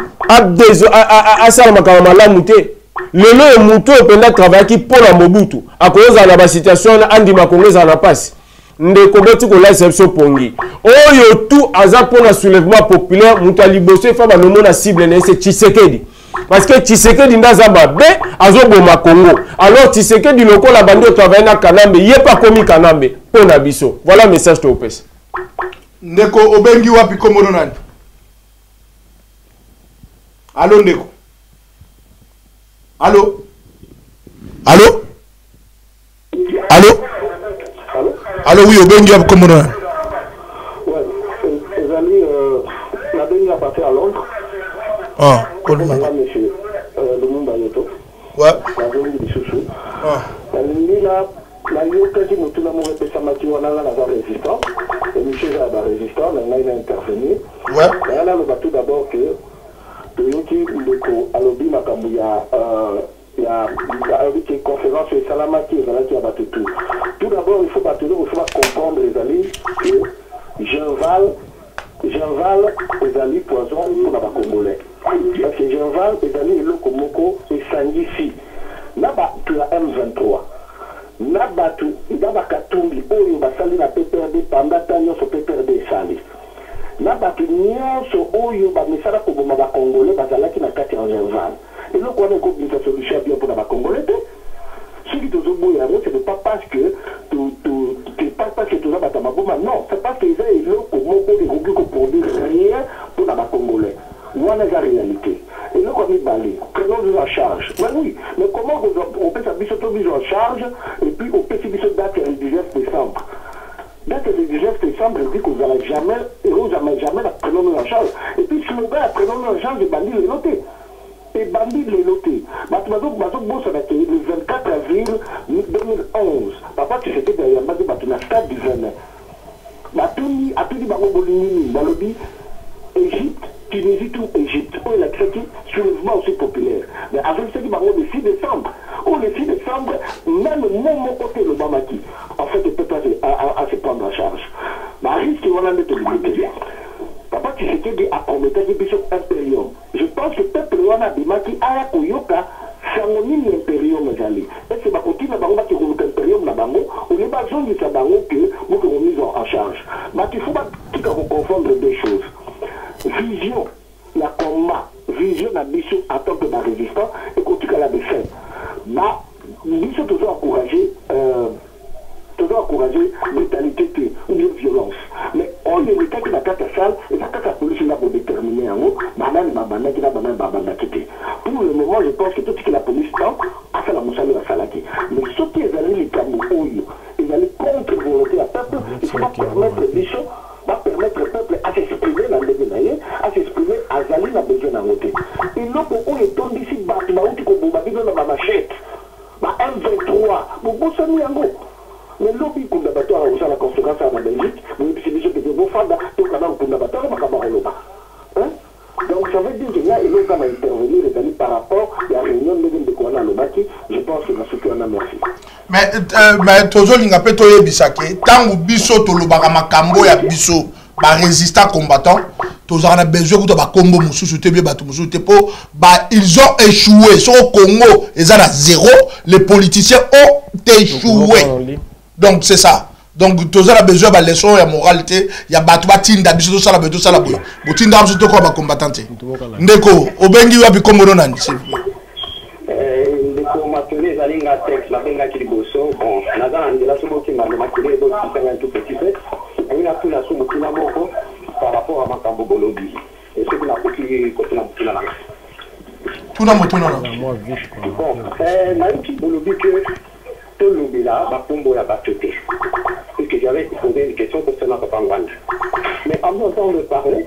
asala makambo malamu te lelo mutu openda travail qui pour la Mobutu akoza na ba situation na andi makongeza na passe ndeko beti ko la exception pongi oyo tout aza pour la soulèvement populaire mutu aliboso fa ba nomo na cible na c'est Tshisekedi. Parce que Tshisekedi ndaza mabe azoboma Congo. Alors Tshisekedi lokola bandi o travailler na Kanambe, yepa komi Kanambe pona biso. Voilà message to pesa. Ndeko obengi wapi komono nani? Allo ndeko. Allô? Allô? Allô? Allô, oui, au Bengi, comment on a? Ouais, les amis, la Bengi a passé à Londres. Ah, comment on a? Monsieur, le monde a été. Ouais. La Bengi du Soussou. Ah. La yokaji mutula mo repesa mati wana la résistant. Et monsieur a résistant, il a intervenu. Ouais. Et là, le tout d'abord que Toyoki Ndeko alobi makambu ya une conférence sur Salamaki et Zalaki à Batutu. Tout d'abord, il faut comprendre les amis que Genval les amis poison pour la Congolais. Parce que Genval les amis le Komoko et Sangifi. Naba la M23. Nabatu Naba Katumbi Oyo Basali na PPRD pendant tanyo so PPRD Sali. Nabatu nyonso Oyo ba misala ko boma ba Congolais bazalaki na kati ya Genval. Et donc, on a une solution bien pour la Congolais. Ce qui est au bout, ce n'est pas parce que tout ça va non, c'est parce qu'ils ont des rubriques pour dire rien pour la Congolais. Moi, c'est la réalité. Et nous, on est balé. Prenons-nous en charge. Mais oui, mais comment on peut s'habiller en charge et puis on peut s'habiller date le 19 décembre. Date le 19 décembre, il dit qu'on n'allait jamais, la prenons-nous en charge. Et puis, si le gars prenons-nous en charge, les bandits les noter. Et bandits les noter. Le 24 avril 2011, papa, tu sais que derrière moi, tu as stade du Venin. Batuni, a tout dit, Égypte, Tunisie, tout Égypte. On a créé soulèvement aussi populaire. Mais avec ce qui m'a dit le 6 décembre, le 6 décembre, même mon côté, le Bamaki, en fait, il peut pas à se prendre en charge. Mais risque qu'on a mis de limiter. Papa Tshisekedi a promis que Bishop Imperium. Je pense que peuple wana bimaki aya koyoka sango nini Imperium ezali. Et c'est ma copine bango qui roule Imperium na bango, on est pas besoin de ça bango que vous remise en charge. Mais il faut pas confondre deux choses. Vision, la combat, vision na Bishop en tant que résistant et continue à la défaite. Bah, Bishop toujours encourager brutalité ou bien violence. Mais on est le cas qui n'a qu'à salle et la police là pour déterminer en haut, pour le moment, je pense que tout ce que la police tente a fait la moussale la salaki. Mais ce qui est allé les Cameroun, ils allaient contre volonté à peuple, il faut pas permettre les choses, va permettre au peuple à s'exprimer dans les dénaillés, à s'exprimer à Zali la besoin d'en voter. Et là, pour eux, ils tombent ici, bah, tu m'as dit qu'on va vivre dans ma machette. Bah, M23, vous bossez en haut. Mais lobby pour la bataille à la conséquence à la Belgique, mais c'est des gens qui vont faire tout le canal pour la bataille, mais donc ça veut dire que là, il va intervenir par rapport à la réunion de Kouana Lobaki. Je pense que c'est ce qu'on a merci. Mais toujours l'inga peut toyer bisake tant ou biso to lobaka makambo ya biso ba résistant combattant toujours on a besoin de ba combo mususu te bien batu mususu te po ba ils ont échoué sur au Congo ils ont à zéro les politiciens ont échoué. Donc c'est ça. Donc tous a besoin de leçon ya moralité ya batu batinda biso to sala beto sala boyo botinda biso to ko ba combattante ndeko obengi wapi kombono nani s'il vous plaît. Ndeko matele zalinga texte la benga kiliboso bon nazana ndela sobo ki mando matele do tsanga tout petit peu et la tout la sobo ki na moko par rapport à makambo bolobi et ce que la côté la tout na moto na moi vite quoi bon na ki bolobi que tout le bila ba pombo ya batete et que j'avais posé une question concernant Papa Ngwanda. Mais en m'entendant de parler,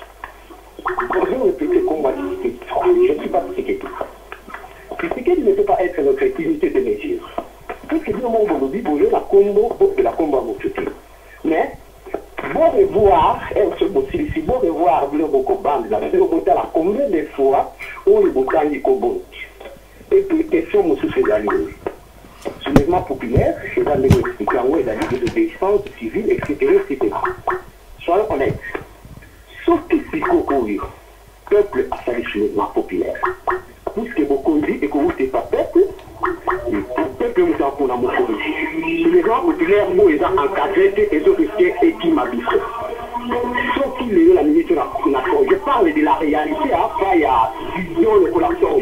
je vais répéter comme moi, je ne suis pas Tshisekedi. Tshisekedi ne peut pas être notre unité de mesure. Tout ce que dit au monde aujourd'hui, bouger la combo de la combo à Moutouti. Mais, bon revoir, si bon revoir, le Bokoband, la combien de fois on le Botani Kobo. Et puis, question, monsieur Cédalini. Soulèvement populaire, c'est dans les expliquer en haut, la Ligue de défense civile, etc. Soyons honnêtes. Sauf que si le peuple a fait le soulèvement populaire. Puisque beaucoup dit et que vous n'êtes pas peuple, le peuple nous a pour la morphologie. Le soulèvement populaire, nous, ils ont encadré et ils ont risqué et qui m'habite. Sauf qu'il y a la ministre de la nation. Je parle de la réalité, pas il y a vision de collaboration.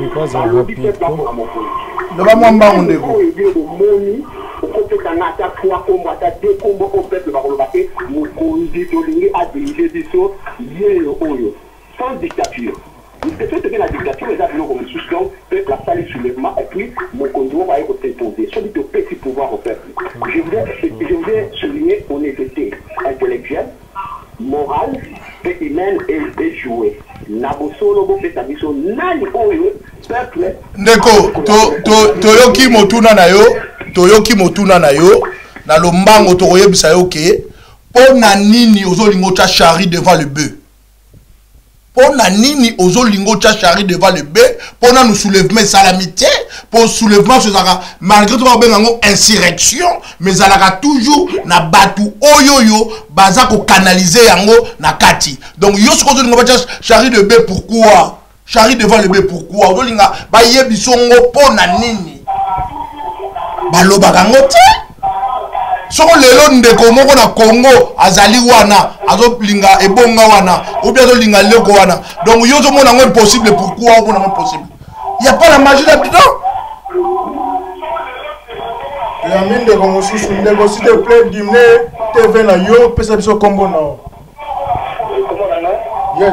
Le va moi mba ondeko. Sans dictature. Puisque ce que la dictature est à comme sous donc peuple les soulèvements et puis mon conduit va être imposé. Celui de petit pouvoir au peuple. Je voudrais souligner honnêteté intellectuelle, morale, humaine et jouée. Nabosolo bo fetabiso nani oyo peuple. Ndeko toyoki motuna na yo na lombango toyebisa yo ke pona nini ozolingo cha chari devant le bœuf. Pona nini ozolingo cha chari devant le bœuf pona nous soulèvement salamité pour soulèvement sozaka malgré tout bengango insurrection mais alaka toujours na batu oyoyo baza ko canaliser yango na kati. Donc yo soko ozolingo cha chari de bœuf pourquoi? Chari devant le bœuf pourquoi? Ozolinga ba yebisongo pona nini? Baloba kango te. Soko lelo ndeko moko na Congo azali wana azolinga ebonga wana ou bien azolinga leko wana. Donc yo zo mona ngo impossible pourquoi on a impossible? Il y a pas la magie là-dedans. La mine de Congo sous ndeko s'il te plaît dimne TV na yo pesa biso combo na. Comment là? Yes.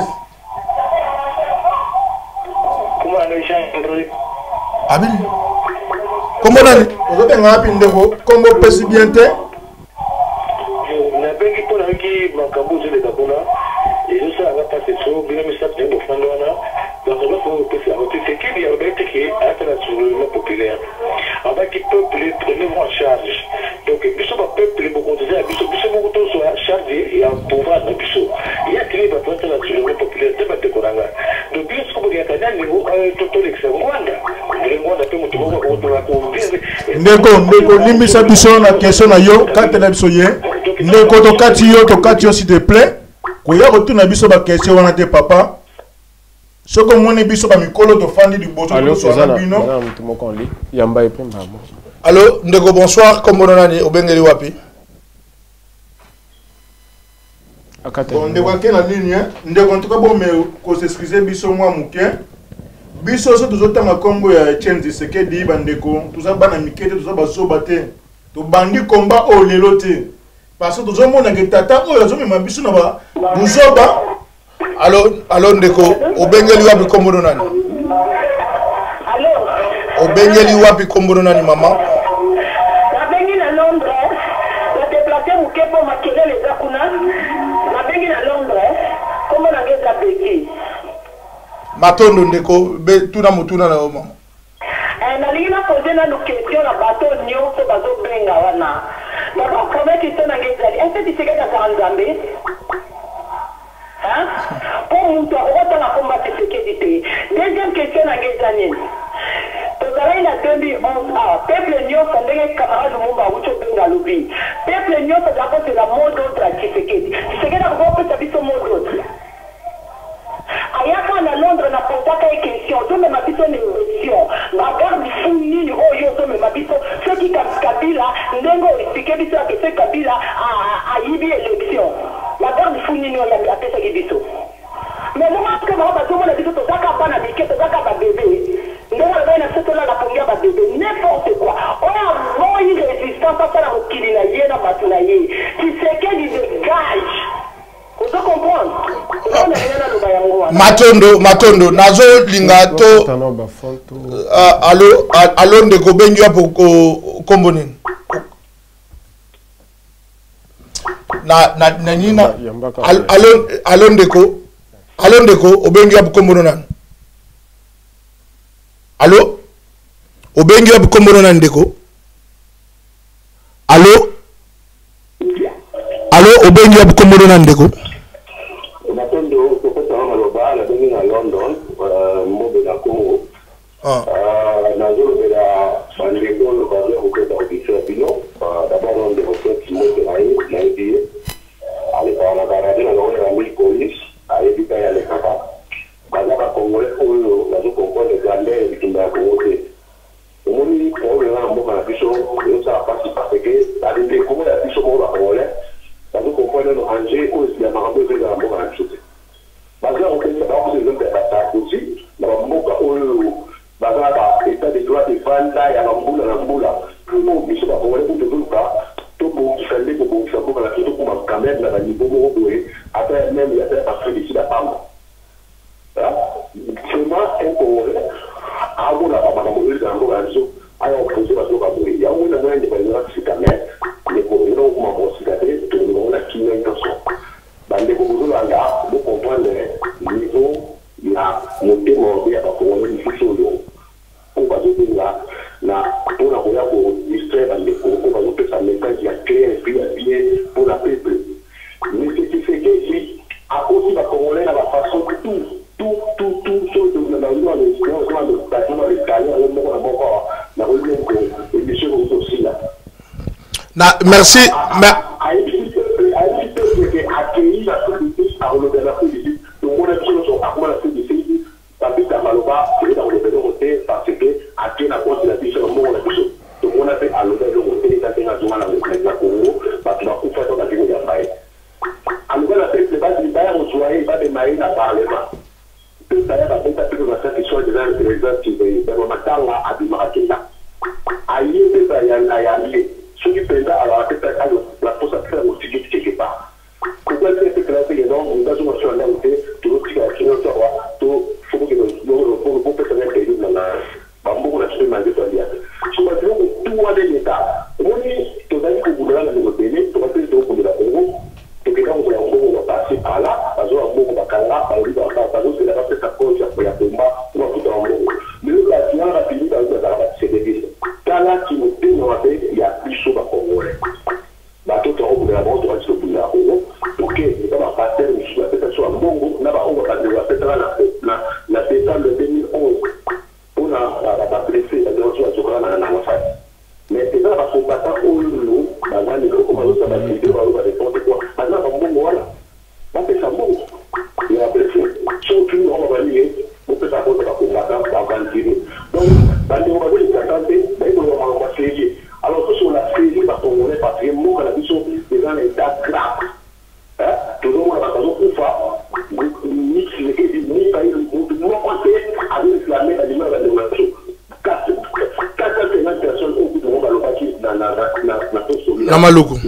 Comment on est Abil. Comment on est? Vous avez un rapide ndeko combo pesi bien te. Na bengi pona ki makambo zele kakuna. Et ça va passer sur bien mais ça vient de fandona. Donc on va passer à côté c'est qu'il y a un bête qui est sur le populaire. Avec qui peuple prenez-vous en charge. Donc biso ba peuple beaucoup de ça biso beaucoup de soit chargé et en pouvoir de biso. Il y a qui va passer sur le populaire de battre koranga. Donc biso ko ya kana niveau toto l'extrême Rwanda. Le Rwanda peut mutu ko ndeko limbisa biso na question na yo katela biso ye ndeko tokati yo s'il te plaît koya kotuna biso ba question wana te papa soko mone biso ba mikolo to fandi du bozo to so na bino mutu moko li yamba epemba mo. Allô ndeko bonsoir kombo nani obengeli wapi? Bon ndeko akena ligne ndeko en tout cas bon mais ko s'excuser biso moi muke biso so tozotanga kombo ya Etienne Sekedi bandeko tuza bana mikete tuza basoba te to bandi komba o lelo te parce que tozomona ke tata oyo azomema biso na ba buzoba. Allô ndeko obengeli wapi kombo nani? Allô obengeli wapi kombo nani mama? Nabengi na Londres na déplacer mukepo makelele za kuna nabengi na Londres kombo na ngeza beki Matondo ndeko be tuna mutuna na mama. nalingi na poser na question na bato nyonso bazobenga wana baba promettre que na ngezali est-ce que tu sais que Nzambe pour mutu akotanga komba Tshisekedi. Deuxième question na ngezani tozalaki na 2011 peuple nyonso ndenge camarade Lumumba awuti obenga lobi peuple nyonso azakotela mot d'ordre ya Tshisekedi akokopesa biso mot d'ordre ayaka na Londres na posaka ye question ozomema biso na élection bagarde fu nini oyo ozomema biso soki Kabila ndenge oexplike biso yake soki Kabila ayibi élection bagarde fu nini oyo apesaki biso mais momaske bango bazomona biso tozaka bana mike tozaka babebe ndenge alobai na biso tolala pongi ya babebe n'importe quoi oyo avoyi résistance asala mokili na ye na bato na ye Tshisekedi dégage. Vous comprenez? Matondo nazo lingato allo ndeko bengi hapo kombo nini na nina allo ndeko obengi hapo kombo nani? Allo obengi hapo kombo nani ndeko? Allo obengi hapo kombo nani ndeko? Matondo kokota maloba na bengi na London mbobe na Congo nazolobela bandeko baza kokota ofisi ya bino d'abord on démontre moto na yebi aleka na barade na ngone na mili police ayebi ka ya lekaka baza ba congolais oyo bazo comprendre grandeur bitumba ya Congo te omoni problème na mboka na biso yo ça passe parce que alinde Congo ya biso mo ba congolais bazo comprendre no enjeu oyo ya makambo eza na mboka na biso baza kokesa bakoze ezombe ya basako aussi na bamboka oyo baza ya ba ko ni fiso yo ko ba zo dinga na pour la roya ko distraire les ko ba zo pesa message ya clair puis bien pour la peuple mais ce qui fait que si à cause de la congolais la façon tout chose de la loi de merci. Namaloko.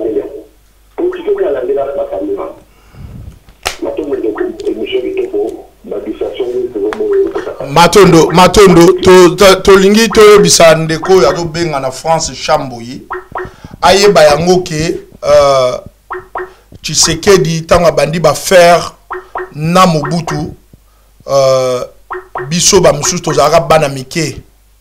Matondo to lingi to bisande ko ya to benga na France Chamboyi ayeba yango ke Tshisekedi tanga bandi ba faire na Mobutu biso ba mususu tozaka bana mike.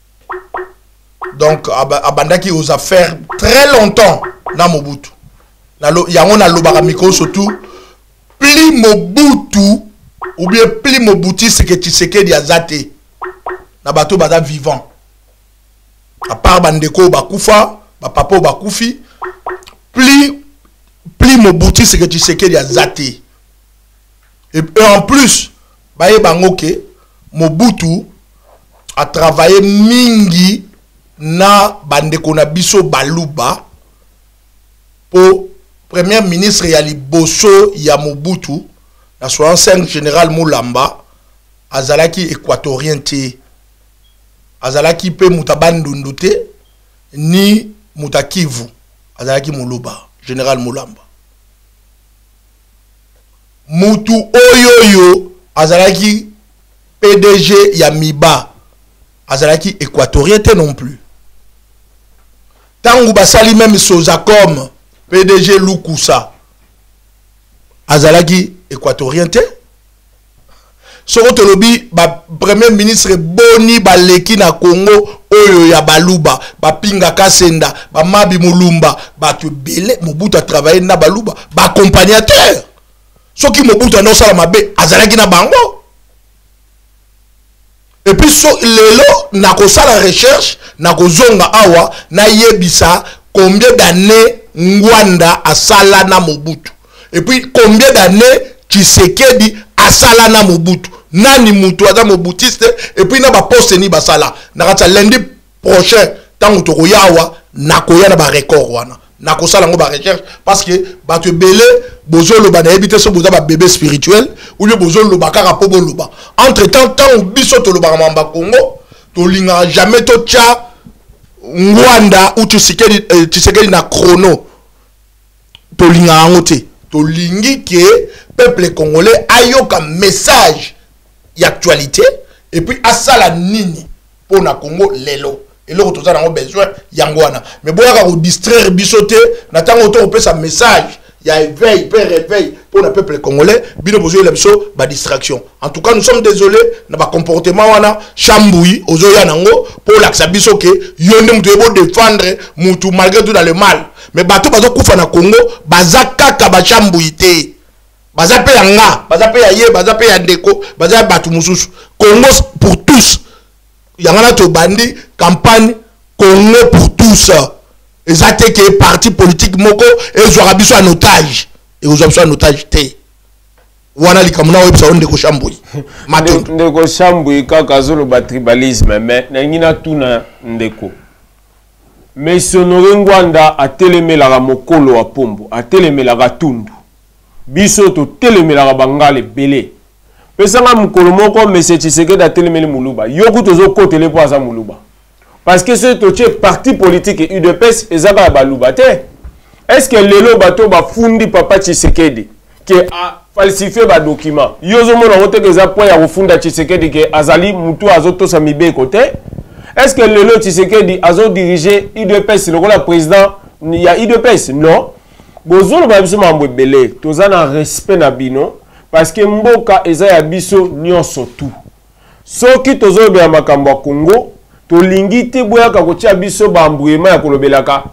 Donc abandaki aux affaires très longtemps na Mobutu. Yango na lobaka miko surtout pli Mobutu ou bien pli Mobutu c'est que Tshisekedi azate na bato baza vivant. À part bandeko bakufa, ba papa bakufi, pli Mobutu c'est que Tshisekedi azate. Et en plus, baye bangoke Mobutu a travaillé mingi na bandeko na biso baluba pour premier ministre ya liboso ya Mobutu na 65 général Mulamba azalaki équatorien te azalaki pe mutabandundu te ni mutakivu azalaki Muluba général Mulamba mutu oyoyo azalaki PDG ya Miba azalaki équatorien te non plus. Tangu basali même Sozacom PDG Lukusa azalaki équatorien te. Sorotolobi ba premier ministre Boni baleki na Congo oyo ya baluba ba Pinga Kasenda ba Mabi Mulumba ba tu belé Mobutu a travaillé na baluba ba accompagnateur. Soki Mobutu no sala mabe azalaki na bango. Et puis so lelo nako sala recherche nako zonga awa na yebisa combien d'années Ngwanda a sala na Mobutu. Et puis combien d'années Tshisekedi a sala na Mobutu. Nani mutu aza Mobutiste et puis na ba poste ni basala. Nakata lundi prochain tango toko yawa nakoya na ba record wana. Nako sala ngo ba recherche parce que bato belé bozolo ba na ebité so boza ba bébé spirituel ou le bozolo ba kaka po boloba. Entre temps biso to loba mamba Congo to linga jamais to tcha Ngwanda ou Tshisekedi na chrono to linga ngote to lingi ke peuple congolais ayoka message y actualité et puis asala nini pour na Congo lelo et le retour ça besoin yangwana mais boya ka distraire bisoté na tango to pesa message il y a éveil, réveil pour le peuple congolais, bino bozo la biso ba distraction. En tout cas, nous sommes désolés na ba comportement wana chamboui ozoya nango pour l'accès biso que yonde mutu ebo défendre mutu malgré tout dans le mal. Mais bato bazo kufa na Congo, bazaka ka ba chamboui te. Baza pe yanga, baza pe yaye, baza pe yandeko, baza batu mususu. Congo pour tous. Yangana to bandi campagne Congo pour tous. Et ça c'est que parti politique moko et zorabiso en otage. Et aujourd'hui en otage té. Wana likamuna websa onde ko chamboui. Maton. Ndeko chamboui kaka zolo ba tribalisme mais nangina tuna ndeko. Mais sonore ngwanda a telemelaka mokolo wa pombo, a telemelaka tundu. Biso to telemelaka bangale belé. Pesanga mokolo moko monsieur Tshisekedi a telemeli muluba. Yoku tozo kotele po asa muluba. Parce que ce toche parti politique et UDPS et Zaba Balouba. Est-ce que le bateau va fundi papa Tshisekedi qui a falsifié ba document? Yozo mona wote que za point ya refunda Tshisekedi que azali mutu azoto samibe côté. Est-ce que le Tshisekedi azo diriger UDPS le rôle président il y a UDPS non. Bozolo ba biso mambo belé tozana respect na bino parce que mboka eza ya biso nyonso tout. Soki tozo be makambo ya Congo to lingite boyaka kotia biso bambouema ya kolobelaka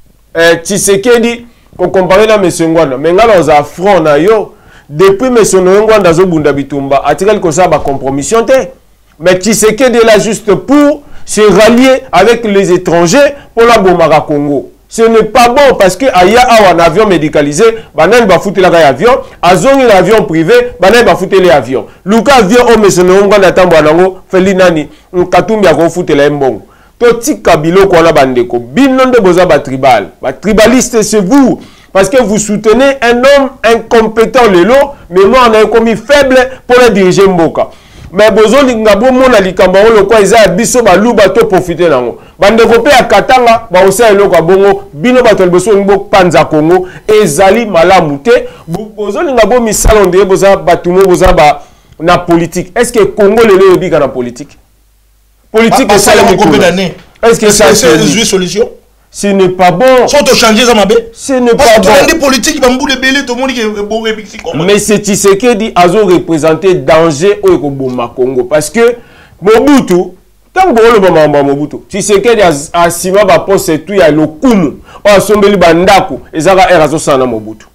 Tshisekedi ko comparer na monsieur Ngwanda mais ngala oza front na yo depuis monsieur Ngwanda zo bunda bitumba atikali ko sa ba compromission te mais Tshisekedi est là juste pour se rallier avec les étrangers pour la bomaka Congo. Ce n'est pas bon parce que aya un avion médicalisé, banan ba foutre la avion, azongi l'avion privé, banan ba foutre les avions. Luka avion o meseno nganda tambo nango felinani, nkatumbi ya ko foutre la mbongo. To tika biloko na bandeko, binonde boza ba tribal. Ba tribaliste c'est vous parce que vous soutenez un homme incompétent lelo, mais moi on a commis faible pour le diriger mboka. Mais bozoli ngabo mona likamba lo kwa iza biso ba luba to profiter nango. Bandeko pe akatanga ba osa eloko bongo bino bato liboso ngbo panza Congo ezali malamu te. Bozoli ngabo misalo ndé boza batumo boza ba na politique. Est-ce que Congo lelo yobika na politique? Politique est ça le combien d'années? Est-ce que ça c'est une solution? Ce n'est pas bon. Sans te changer ça mabé. Ce n'est pas bon. Des politiques bambou les belé tout le monde qui est bon rebixi Congo. Mais c'est Tshisekedi azo représenter danger au Ekoboma Congo parce que Mobutu tant que le bamba Mobutu Tshisekedi a sima ba poste tout ya lokumu o asombeli bandako ezaka erazo sana Mobutu.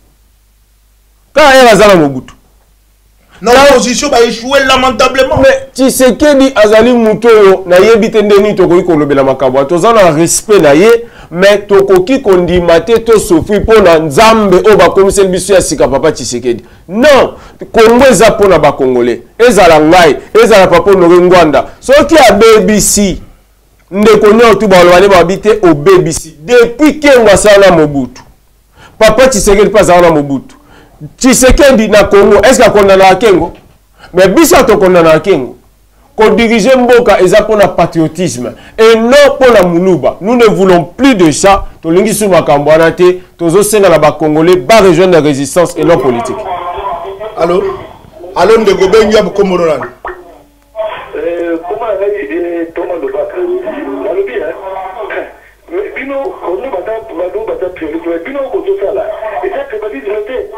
Quand erazo Mobutu non, l'opposition va échouer lamentablement. Mais Tshisekedi azali mutoyo na yebite ndeni tokoki kolobela makabo tozana respect na ye mais tokoki kondimate to souffrir pona nzambe o ba komisel biso ya sika papa Tshisekedi non Congo eza pona ba congolais ezala ngai ezala papa Ngwanda soki a BBC ndeko nyoto ba lobane ba bite au BBC depuis kenga sana Mobutu papa Tshisekedi pas sana Mobutu Tshisekedi na Congo, est-ce qu'il condamne à Kengo? Mais bisa to condamne à Kengo. Qu'on dirige Mboka eza pour le patriotisme et non pour la Moulouba. Nous ne voulons plus de ça. To lingi sou makambwana te, tozo senga la ba Congolais, ba région de résistance et non politique. Allô? Allô ndeko benga bukomoro nani? Comment aller Thomas de Bakri? Malobi hein? Bino kono bata priorité. Bino ko to sala. Et ça que badi noté.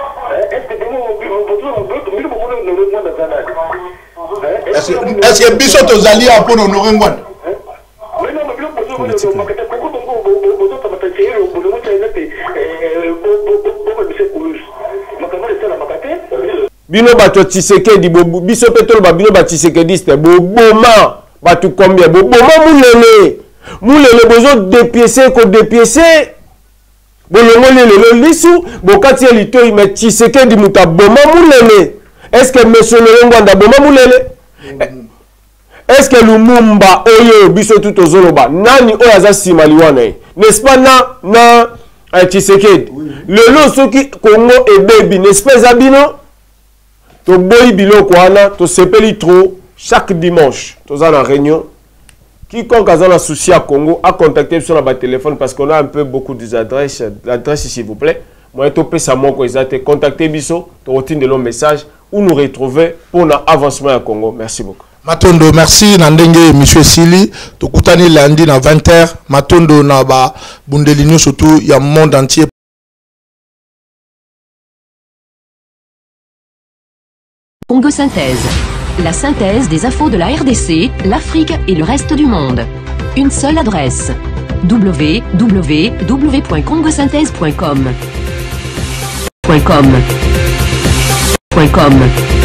Est-ce que biso tozali pour honorer Ngwanda? Bino bato Tshisekedi biso petolo ba bino ba Tshisekediste boma batu combien boma mulele bozo dépiécer ko dépiécer bolongo lelo lisu bokati elito mais Tshisekedi muta boma mulele. Est-ce que monsieur Ngwanda boma mulele? Est-ce que Lumumba oyo biso tout ozoloba nani oyo aza sima liwana n'est-ce pas na Tshisekedi lelo soki Congo et baby n'est-ce pas zabino to boyi biloko wana to sepeli trop chaque dimanche toza na réunion. Quiconque a un souci à Congo a contacté sur la téléphone parce qu'on a un peu beaucoup d'adresses. L'adresse s'il vous plaît. Moi, je peux contacter Bisso, tu retiens de longs messages où nous retrouver pour notre avancement à Congo. Merci beaucoup. Matondo, merci. Nandenge, monsieur Sili. Tu koutani lundi à 20h. Matondo, na ba bundelinyo surtout, il y a monde entier. Congo Synthèse. La synthèse des infos de la RDC, l'Afrique et le reste du monde. Une seule adresse. www.congosynthèse.com.